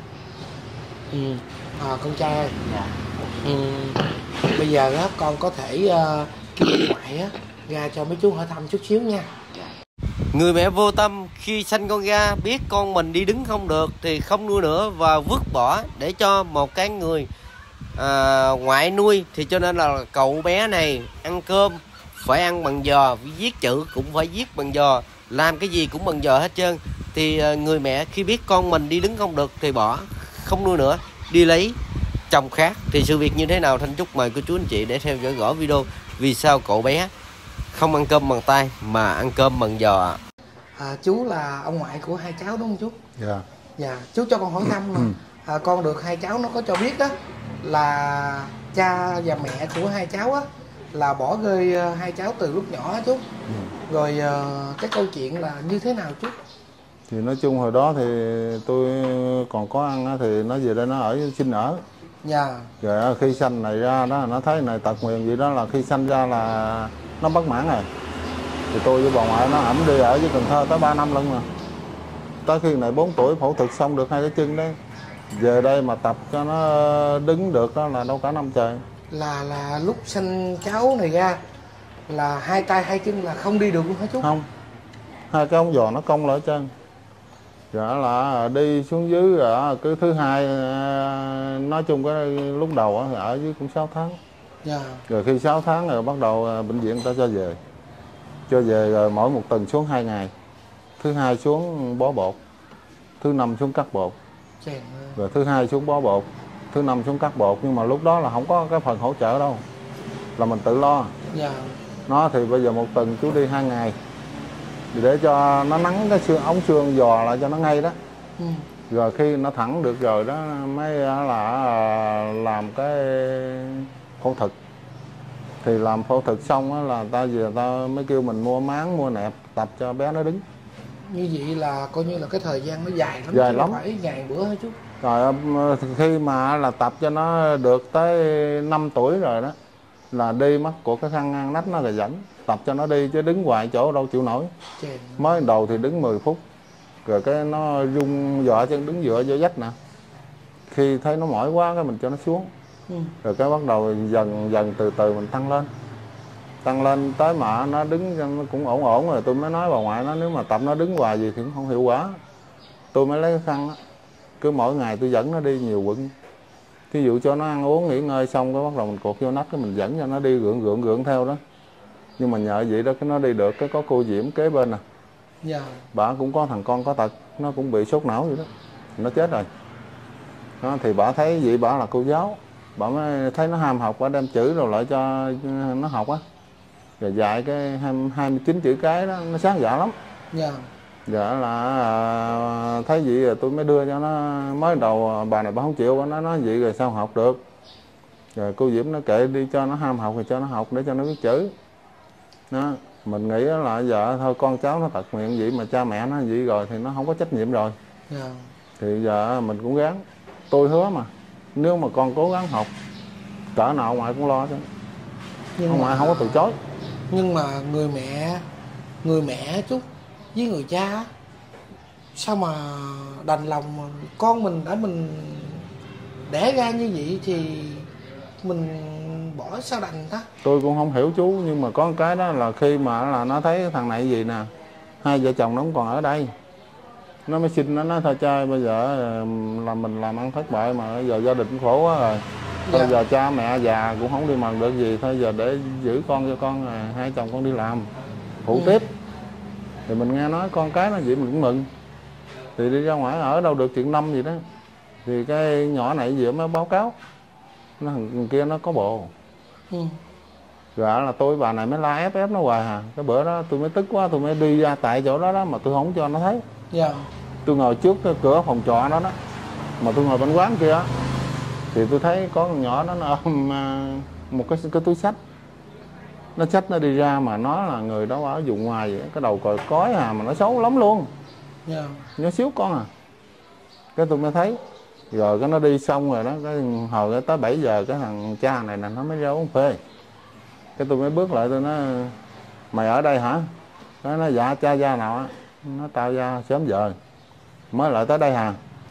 Ừ. À, con trai ơi. Dạ. Ừ. Bây giờ á con có thể uh, kêu ông ngoại á ra cho mấy chú hỏi thăm chút xíu nha. Người mẹ vô tâm khi sanh con ra, biết con mình đi đứng không được thì không nuôi nữa và vứt bỏ để cho một cái người à, ngoại nuôi. Thì cho nên là cậu bé này ăn cơm phải ăn bằng giò, viết chữ cũng phải viết bằng giò, làm cái gì cũng bằng giò hết trơn. Thì à, người mẹ khi biết con mình đi đứng không được thì bỏ, không nuôi nữa, đi lấy chồng khác. Thì sự việc như thế nào, Thanh Trúc mời cô chú anh chị để theo dõi rõ video vì sao cậu bé không ăn cơm bằng tay mà ăn cơm bằng giò. À, chú là ông ngoại của hai cháu đúng không chú? Dạ. Dạ, chú cho con hỏi thăm nè. À, con được hai cháu nó có cho biết đó là cha và mẹ của hai cháu á là bỏ rơi uh, hai cháu từ lúc nhỏ á chú. Ừ. Rồi uh, cái câu chuyện là như thế nào chú? Thì nói chung hồi đó thì tôi còn có ăn á, thì nó về đây nó ở xin ở. Dạ. Rồi khi sanh này ra đó nó thấy này tật nguyền gì đó, là khi sanh ra là nó bất mãn rồi. Thì tôi với bà ngoại nó ẩm đi ở với Cần Thơ tới ba năm lận mà. Tới khi này bốn tuổi phẫu thuật xong được hai cái chân đấy. Về đây mà tập cho nó đứng được đó là đâu cả năm trời. Là là lúc sanh cháu này ra là hai tay hai chân là không đi được luôn hả chú? Không. Hai cái ống giò nó cong lại chân. Dạ là đi xuống dưới rồi cứ thứ hai, nói chung cái lúc đầu thì ở dưới cũng sáu tháng. Dạ. Rồi khi sáu tháng rồi bắt đầu bệnh viện ta cho về. Cho về rồi mỗi một tuần xuống hai ngày. Thứ hai xuống bó bột. Thứ năm xuống cắt bột. Chèn. Rồi thứ hai xuống bó bột. Thứ năm xuống cắt bột. Nhưng mà lúc đó là không có cái phần hỗ trợ đâu. Là mình tự lo. Dạ. Nó thì bây giờ một tuần chú đi hai ngày. Để cho nó nắng cái xương, ống xương giò lại cho nó ngay đó. Ừ. Rồi khi nó thẳng được rồi đó mới là làm cái phẫu thuật. Thì làm phẫu thuật xong đó là ta về ta mới kêu mình mua máng, mua nẹp tập cho bé nó đứng. Như vậy là coi như là cái thời gian nó dài lắm. Dài lắm. Phải ngày bữa hả chú? Rồi khi mà là tập cho nó được tới năm tuổi rồi đó là đi mất của cái khăn ngang nách nó là dẫn. Tập cho nó đi chứ đứng hoài chỗ đâu chịu nổi. Chèn. Mới đầu thì đứng mười phút. Rồi cái nó rung dọa chân đứng dựa vô vách nè. Khi thấy nó mỏi quá cái mình cho nó xuống. Ừ. Rồi cái bắt đầu dần dần từ từ mình tăng lên. Tăng lên tới mà nó đứng nó cũng ổn ổn rồi tôi mới nói bà ngoại nó nếu mà tập nó đứng hoài gì thì cũng không hiệu quả. Tôi mới lấy cái khăn đó. Cứ mỗi ngày tôi dẫn nó đi nhiều quận. Ví dụ cho nó ăn uống nghỉ ngơi xong cái bắt đầu mình cột vô nách cái mình dẫn cho nó đi gượng gượng gượng theo đó. Nhưng mà nhờ vậy đó cái nó đi được cái có cô Diễm kế bên nè. Dạ. Bà cũng có thằng con có tật, nó cũng bị sốt não vậy đó. Nó chết rồi. Đó, thì bà thấy vậy bà là cô giáo. Bà mới thấy nó ham học, bà đem chữ rồi lại cho nó học á. Rồi dạy cái hai mươi chín chữ cái đó, nó sáng dạ lắm. Dạ. Dạ là thấy vậy rồi tôi mới đưa cho nó. Mới đầu bà này bà không chịu, bà nói nói vậy rồi sao học được. Rồi cô Diễm nó kệ đi cho nó ham học thì cho nó học để cho nó biết chữ. Đó. Mình nghĩ là giờ thôi con cháu nó tật nguyện vậy mà cha mẹ nó vậy rồi thì nó không có trách nhiệm rồi. Dạ. Thì giờ mình cũng gắng. Tôi hứa mà nếu mà con cố gắng học cỡ nào ngoại cũng lo chứ. Nhưng ông mà, ngoại không có từ chối. Nhưng mà người mẹ Người mẹ chút với người cha sao mà đành lòng mà con mình đã mình đẻ ra như vậy thì mình bỏ sao đành ta? Tôi cũng không hiểu chú, nhưng mà có cái đó là khi mà là nó thấy thằng này gì nè, hai vợ chồng nó không còn ở đây, nó mới xin nó nói thôi chơi bây giờ là mình làm ăn thất bại mà giờ gia đình cũng khổ quá rồi. Thôi Dạ. giờ cha mẹ già cũng không đi mần được gì, thôi giờ để giữ con cho con à, hai chồng con đi làm phụ Ừ. tiếp. Thì mình nghe nói con cái nó vậy mình cũng mừng. Thì đi ra ngoài ở đâu được chuyện năm gì đó. Thì cái nhỏ này vừa mới báo cáo nó thằng kia nó có bồ. Ừ. Rồi là tôi bà này mới la ép ép nó hoài hà. Cái bữa đó tôi mới tức quá tôi mới đi ra tại chỗ đó đó mà tôi không cho nó thấy. Dạ. Tôi ngồi trước cái cửa phòng trọ đó đó, mà tôi ngồi bên quán kia thì tôi thấy có con nhỏ đó nó ôm một cái cái túi xách, nó xách nó đi ra mà nó là người đó ở vùng ngoài vậy. Cái đầu còi cói à mà nó xấu lắm luôn. Dạ. Nhỏ xíu con à. Cái tôi mới thấy. Rồi cái nó đi xong rồi đó, cái hồi tới bảy giờ cái thằng cha này nè nó mới ra uống phê. Cái tôi mới bước lại tôi nói mày ở đây hả? Nó nói dạ cha gia nào á. Nó tao ra sớm giờ mới lại tới đây hả?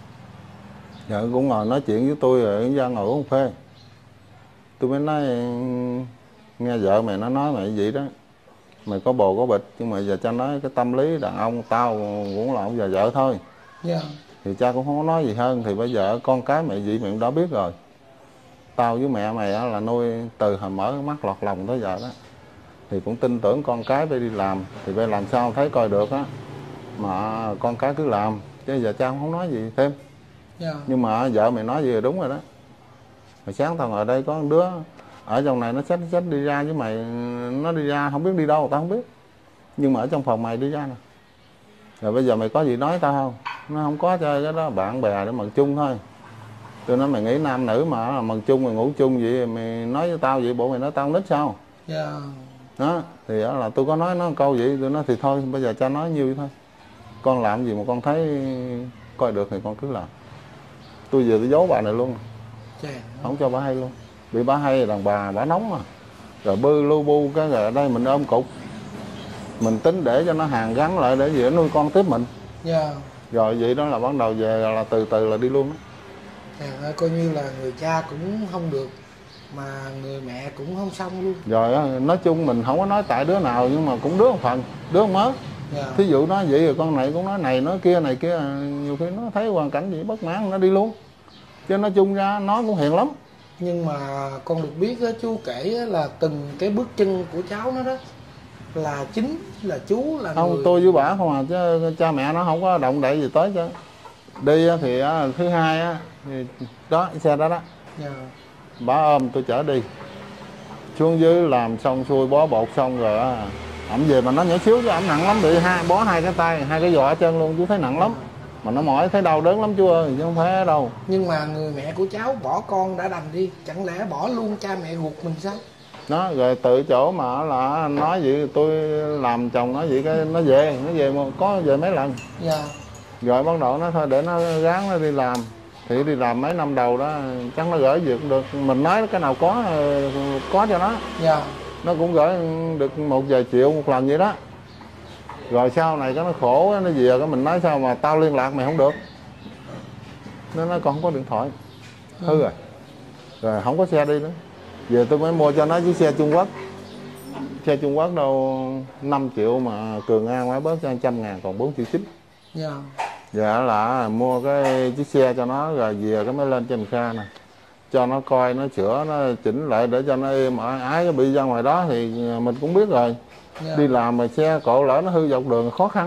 Dạ cũng ngồi nói chuyện với tôi rồi ra ngồi uống phê. Tôi mới nói nghe vợ mày nó nói mày vậy đó, mày có bồ có bịch nhưng mà giờ cha nói cái tâm lý đàn ông tao cũng là ông già vợ thôi. Dạ. Thì cha cũng không có nói gì hơn. Thì bây giờ con cái mày vậy mày cũng đã biết rồi. Tao với mẹ mày là nuôi từ hồi mở mắt lọt lòng tới giờ đó, thì cũng tin tưởng con cái phải đi làm. Thì phải làm sao thấy coi được á, mà con cái cứ làm. Chứ giờ cha không nói gì thêm. Dạ. Nhưng mà vợ mày nói gì là đúng rồi đó. Hồi sáng tao ngồi đây có một đứa ở trong này nó xách xách đi ra với mày, nó đi ra không biết đi đâu tao không biết, nhưng mà ở trong phòng mày đi ra nè. Rồi bây giờ mày có gì nói tao không? Nó không có, chơi cái đó bạn bè để mần chung thôi. Tôi nói mày nghĩ nam nữ mà mần chung mày ngủ chung vậy mày nói với tao vậy bộ mày nói tao nít sao? Dạ. Đó thì đó là tôi có nói nó một câu vậy. Tôi nói thì thôi bây giờ cha nói nhiêu thôi, con làm gì mà con thấy coi được thì con cứ làm. Tôi giờ tôi giấu bà này luôn, Chà. không cho bà hay luôn. Bị bà hay đàn bà bà nóng mà, rồi bư lu bu cái rồi ở đây mình ôm cục. mình tính để cho nó hàng gắn lại để gì nuôi con tiếp mình. Dạ. Rồi vậy đó là bắt đầu về là từ từ là đi luôn đó. À, coi như là người cha cũng không được mà người mẹ cũng không xong luôn. Rồi nói chung mình không có nói tại đứa nào, nhưng mà cũng đứa một phần, đứa không mới. Dạ. Thí dụ nói vậy rồi con này cũng nói này nói kia này kia, nhiều khi nó thấy hoàn cảnh gì bất mãn nó đi luôn. Chứ nói chung ra nó cũng hiền lắm. Nhưng mà con được biết á, chú kể á, là từng cái bước chân của cháu nó đó là chính là chú là Không, người... tôi với bà không à, chứ cha mẹ nó không có động đậy gì tới chứ. Đi thì thứ hai á, thì đó xe đó đó. Dạ. Bà ôm tôi chở đi xuống dưới làm xong xuôi bó bột xong rồi á, ẩm về mà nó nhỏ xíu chứ ẩm nặng lắm, bị hai bó hai cái tay hai cái giò ở chân luôn, chú thấy nặng lắm mà nó mỏi thấy đau đớn lắm chú ơi, chứ không phải đâu. Nhưng mà người mẹ của cháu bỏ con đã đành đi, chẳng lẽ bỏ luôn cha mẹ ruột mình sao? Nó rồi tự chỗ mà là nói vậy tôi làm chồng nó vậy cái nó về nó về mà có về mấy lần. Dạ. Rồi bắt đầu nó thôi để nó gắng nó đi làm, thì đi làm mấy năm đầu đó chắc nó gửi việc được, mình nói cái nào có có cho nó. Dạ. Nó cũng gửi được một vài triệu một lần vậy đó. Rồi sau này cái nó khổ nó về cái mình nói sao mà tao liên lạc mày không được, nó nói con không có điện thoại hư rồi, rồi không có xe đi nữa. Về tôi mới mua cho nó chiếc xe Trung Quốc, xe Trung Quốc đâu năm triệu mà Cường An mới bớt cho một trăm ngàn còn bốn triệu chín. Dạ. Dạ là mua cái chiếc xe cho nó rồi về cái mới lên trên Kha nè, cho nó coi nó sửa nó chỉnh lại để cho nó êm ái, bị ra ngoài đó thì mình cũng biết rồi. Yeah. Đi làm mà xe cộ lỡ nó hư dọc đường khó khăn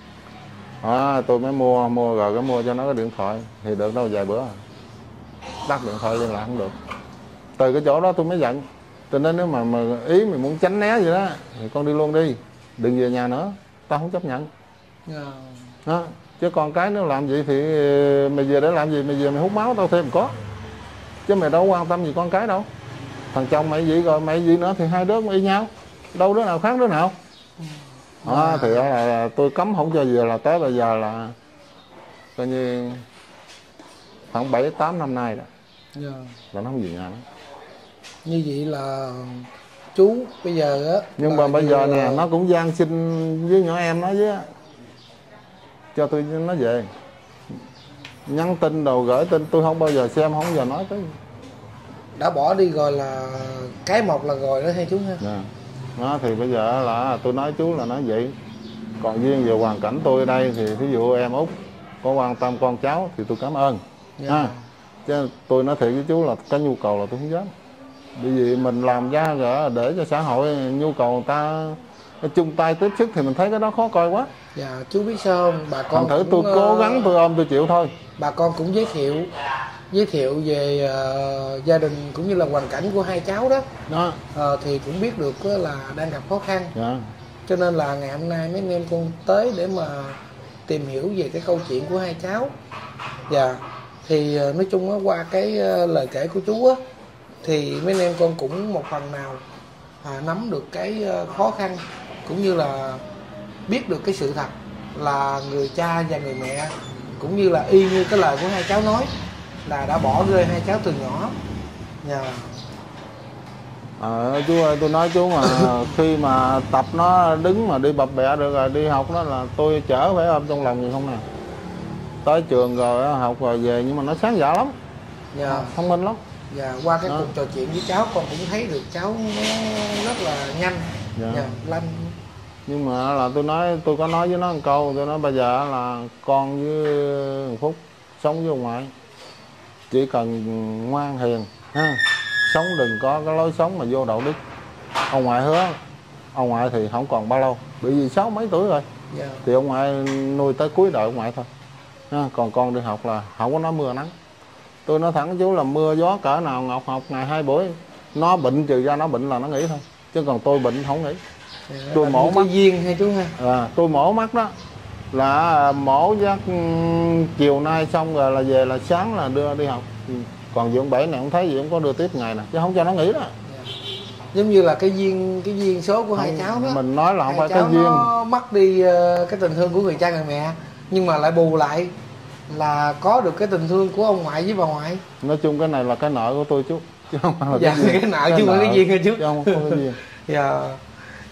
à, tôi mới mua mua rồi cái mua cho nó cái điện thoại thì được đâu vài bữa tắt điện thoại liên lạc không được. Từ cái chỗ đó tôi mới giận, cho nên nếu mà, mà ý mày muốn tránh né gì đó thì con đi luôn đi, đừng về nhà nữa, tao không chấp nhận. Yeah. Đó. Chứ con cái nếu làm vậy thì mày về để làm gì, mày về mày hút máu tao thêm có, chứ mày đâu quan tâm gì con cái đâu. Thằng chồng mày vậy rồi mày gì nữa thì hai đứa y nhau, đâu đứa nào khác đứa nào. Đó, à. Thì đó là tôi cấm không cho về là tới bây giờ là coi như khoảng bảy tám năm nay đó. Yeah. Là nó không về nhà nữa. Như vậy là chú bây giờ á, nhưng mà bây giờ nè nó cũng gian xin với nhỏ em nó với cho tôi nó về, nhắn tin đồ gửi tin tôi không bao giờ xem, không bao giờ nói tới. Đã bỏ đi rồi là cái một là rồi đó hay chú ha. Yeah. Đó thì bây giờ là tôi nói chú là nói vậy, còn riêng về hoàn cảnh tôi ở đây thì ví dụ em Út có quan tâm con cháu thì tôi cảm ơn. Yeah. À, chứ tôi nói thiệt với chú là cái nhu cầu là tôi không dám, bởi vì mình làm ra rồi để cho xã hội nhu cầu người ta chung tay tiếp sức thì mình thấy cái đó khó coi quá. Dạ chú biết sao không, bà con thử tôi cố gắng tôi ôm tôi chịu thôi. Bà con cũng giới thiệu giới thiệu về uh, gia đình cũng như là hoàn cảnh của hai cháu đó, đó. Uh, thì cũng biết được uh, là đang gặp khó khăn. Dạ. Cho nên là ngày hôm nay mấy anh em con tới để mà tìm hiểu về cái câu chuyện của hai cháu. Dạ. Thì uh, nói chung uh, qua cái uh, lời kể của chú á, thì mấy anh em con cũng một phần nào à, nắm được cái uh, khó khăn cũng như là biết được cái sự thật là người cha và người mẹ cũng như là y như cái lời của hai cháu nói là đã bỏ rơi hai cháu từ nhỏ. Yeah. À, chú ơi tôi nói chú mà khi mà tập nó đứng mà đi bập bẹ được rồi đi học đó là tôi chở phải ôm trong lòng gì không nè, tới trường rồi học rồi về nhưng mà nó sáng dạ lắm. Yeah. Thông minh lắm. Dạ, qua cái đó. Cuộc trò chuyện với cháu con cũng thấy được cháu nó rất là nhanh. Dạ. Dạ, lanh. Nhưng mà là tôi nói tôi có nói với nó một câu, tôi nói bây giờ là con với Phúc sống với ông ngoại chỉ cần ngoan hiền ha, sống đừng có cái lối sống mà vô đạo đức. Ông ngoại hứa ông ngoại thì không còn bao lâu, bởi vì sáu mấy tuổi rồi. Yeah. Thì ông ngoại nuôi tới cuối đời ông ngoại thôi ha. Còn con đi học là không có nói mưa nắng. Tôi nói thẳng chú là mưa gió cỡ nào Ngọc học ngày hai buổi, nó bệnh trừ ra nó bệnh là nó nghỉ thôi, chứ còn tôi bệnh không nghỉ. Yeah, tôi mổ mắt duyên hay chú ha. À, tôi mổ mắt đó là mổ giấc chiều nay xong rồi là về là sáng là đưa đi học. Còn dưỡng bảy này không thấy gì, không có đưa tiếp ngày nè, chứ không cho nó nghỉ đó. Yeah. Giống như là cái duyên cái duyên số của không, hai cháu đó. Mình nói là không hai phải cái duyên. Nó mất đi cái tình thương của người cha người mẹ, nhưng mà lại bù lại là có được cái tình thương của ông ngoại với bà ngoại. Nói chung cái này là cái nợ của tôi chú, chứ không phải là dạ, cái, cái nợ chứ không phải cái duyên hay chú. Chứ không có cái duyên. Dạ.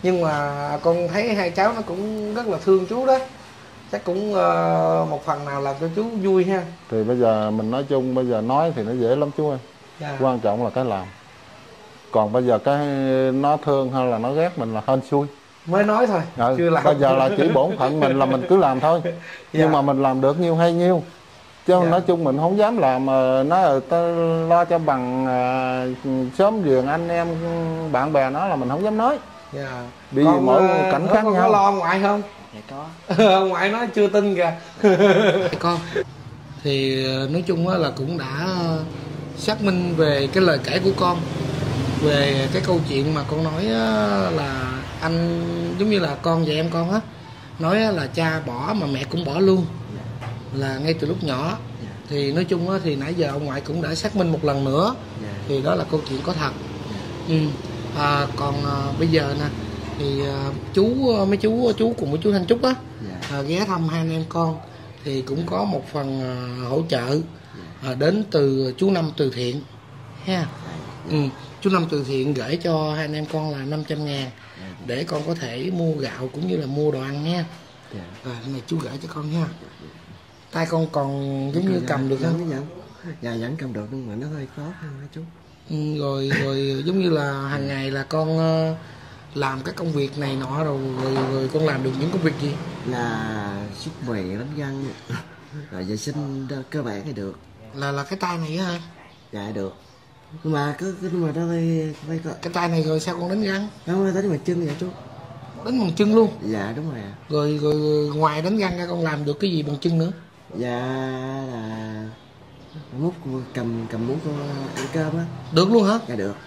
nhưng mà con thấy hai cháu nó cũng rất là thương chú đó, chắc cũng uh, một phần nào làm cho chú vui ha. Thì bây giờ mình nói chung, bây giờ nói thì nó dễ lắm chú ơi. Dạ. Quan trọng là cái làm. Còn bây giờ cái nó thương hay là nó ghét mình là hên xui. Mới nói thôi, Ừ, chưa làm. bây giờ là chỉ bổn phận mình là mình cứ làm thôi. Dạ. Nhưng mà mình làm được nhiêu hay nhiêu. Chứ Dạ. nói chung mình không dám làm mà nói ta lo cho bằng uh, xóm giềng anh em bạn bè nó là mình không dám nói. Dạ. Vì Con, mỗi uh, cảnh khác con nhau. có lo ông ngoại không? Dạ có. Ông ngoại nói chưa tin kìa. Con thì nói chung là cũng đã xác minh về cái lời kể của con, về cái câu chuyện mà con nói là anh giống như là con và em con á nói là cha bỏ mà mẹ cũng bỏ luôn, là ngay từ lúc nhỏ. Thì nói chung á thì nãy giờ ông ngoại cũng đã xác minh một lần nữa, thì đó là câu chuyện có thật. Ừ. À, còn à, bây giờ nè thì à, chú mấy chú chú cùng với chú Thanh Trúc á à, ghé thăm hai anh em con thì cũng có một phần à, hỗ trợ à, đến từ chú Năm từ thiện ha. Ừ. Chú Năm từ thiện gửi cho hai anh em con là năm trăm ngàn để con có thể mua gạo cũng như là mua đồ ăn nha. À, này chú gửi cho con nha. Tay con còn giống như cầm được không? Dạ vẫn cầm được nhưng mà nó hơi khó hơn hả chú? Ừ, rồi rồi giống như là hàng ngày là con uh, làm các công việc này nọ rồi, rồi rồi con làm được những công việc gì? Là xúc mì, đánh răng, rồi vệ sinh cơ bản thì được. Là là cái tay này á hả? Dạ được. Nhưng mà cứ nhưng mà nó hơi hơi có. Cái tay này rồi sao con đánh răng? Nó đánh bằng chân vậy chú. Đánh bằng chân luôn? Dạ đúng rồi. Rồi rồi ngoài đánh răng ra con làm được cái gì bằng chân nữa? Dạ là múc cầm cầm muỗng con ăn cơm á. Được luôn hả? Dạ được.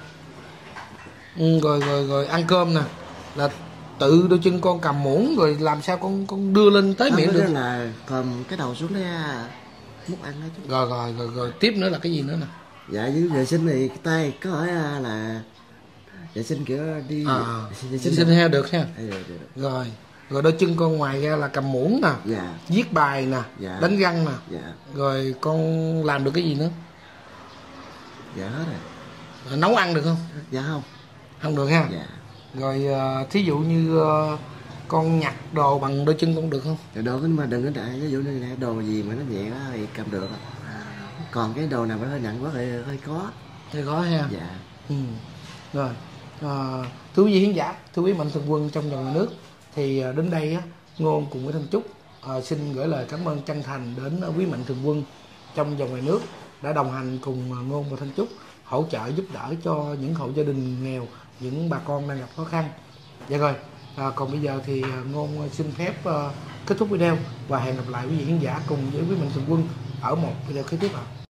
Ừ, rồi rồi rồi ăn cơm nè là tự đôi chân con cầm muỗng rồi làm sao con con đưa lên tới miệng được? Đó là cầm cái đầu xuống đấy múc ăn đó chú. Rồi rồi rồi rồi tiếp nữa là cái gì nữa nè? Dạ với vệ sinh thì tay có hỏi là vệ sinh kiểu đi à, vệ sinh, sinh heo được ha. À, được, được, được. Rồi rồi đôi chân con ngoài ra là cầm muỗng nè, dạ. viết bài nè, dạ. đánh răng nè, dạ. rồi con làm được cái gì nữa? Dạ hết rồi. Rồi nấu ăn được không? Dạ không. Không được ha. Dạ. Rồi uh, thí dụ như uh, con nhặt đồ bằng đôi chân con được không? Dạ, đồ mà đừng có đại, ví dụ như là đồ gì mà nó nhẹ quá thì cầm được. Còn cái đồ nào mà hơi nặng quá thì hơi khó. Hơi khó ha. Dạ. Ừ. Rồi à, thưa quý vị khán giả, thưa quý mạnh thường quân trong và ngoài nước, thì đến đây á, Ngôn cùng với Thanh Trúc à, xin gửi lời cảm ơn chân thành đến quý mạnh thường quân trong và ngoài nước đã đồng hành cùng Ngôn và Thanh Trúc hỗ trợ giúp đỡ cho những hộ gia đình nghèo, những bà con đang gặp khó khăn. Dạ rồi, à, còn bây giờ thì Ngôn xin phép uh, kết thúc video và hẹn gặp lại quý vị khán giả cùng với quý mạnh thường quân ở một video kế tiếp ạ.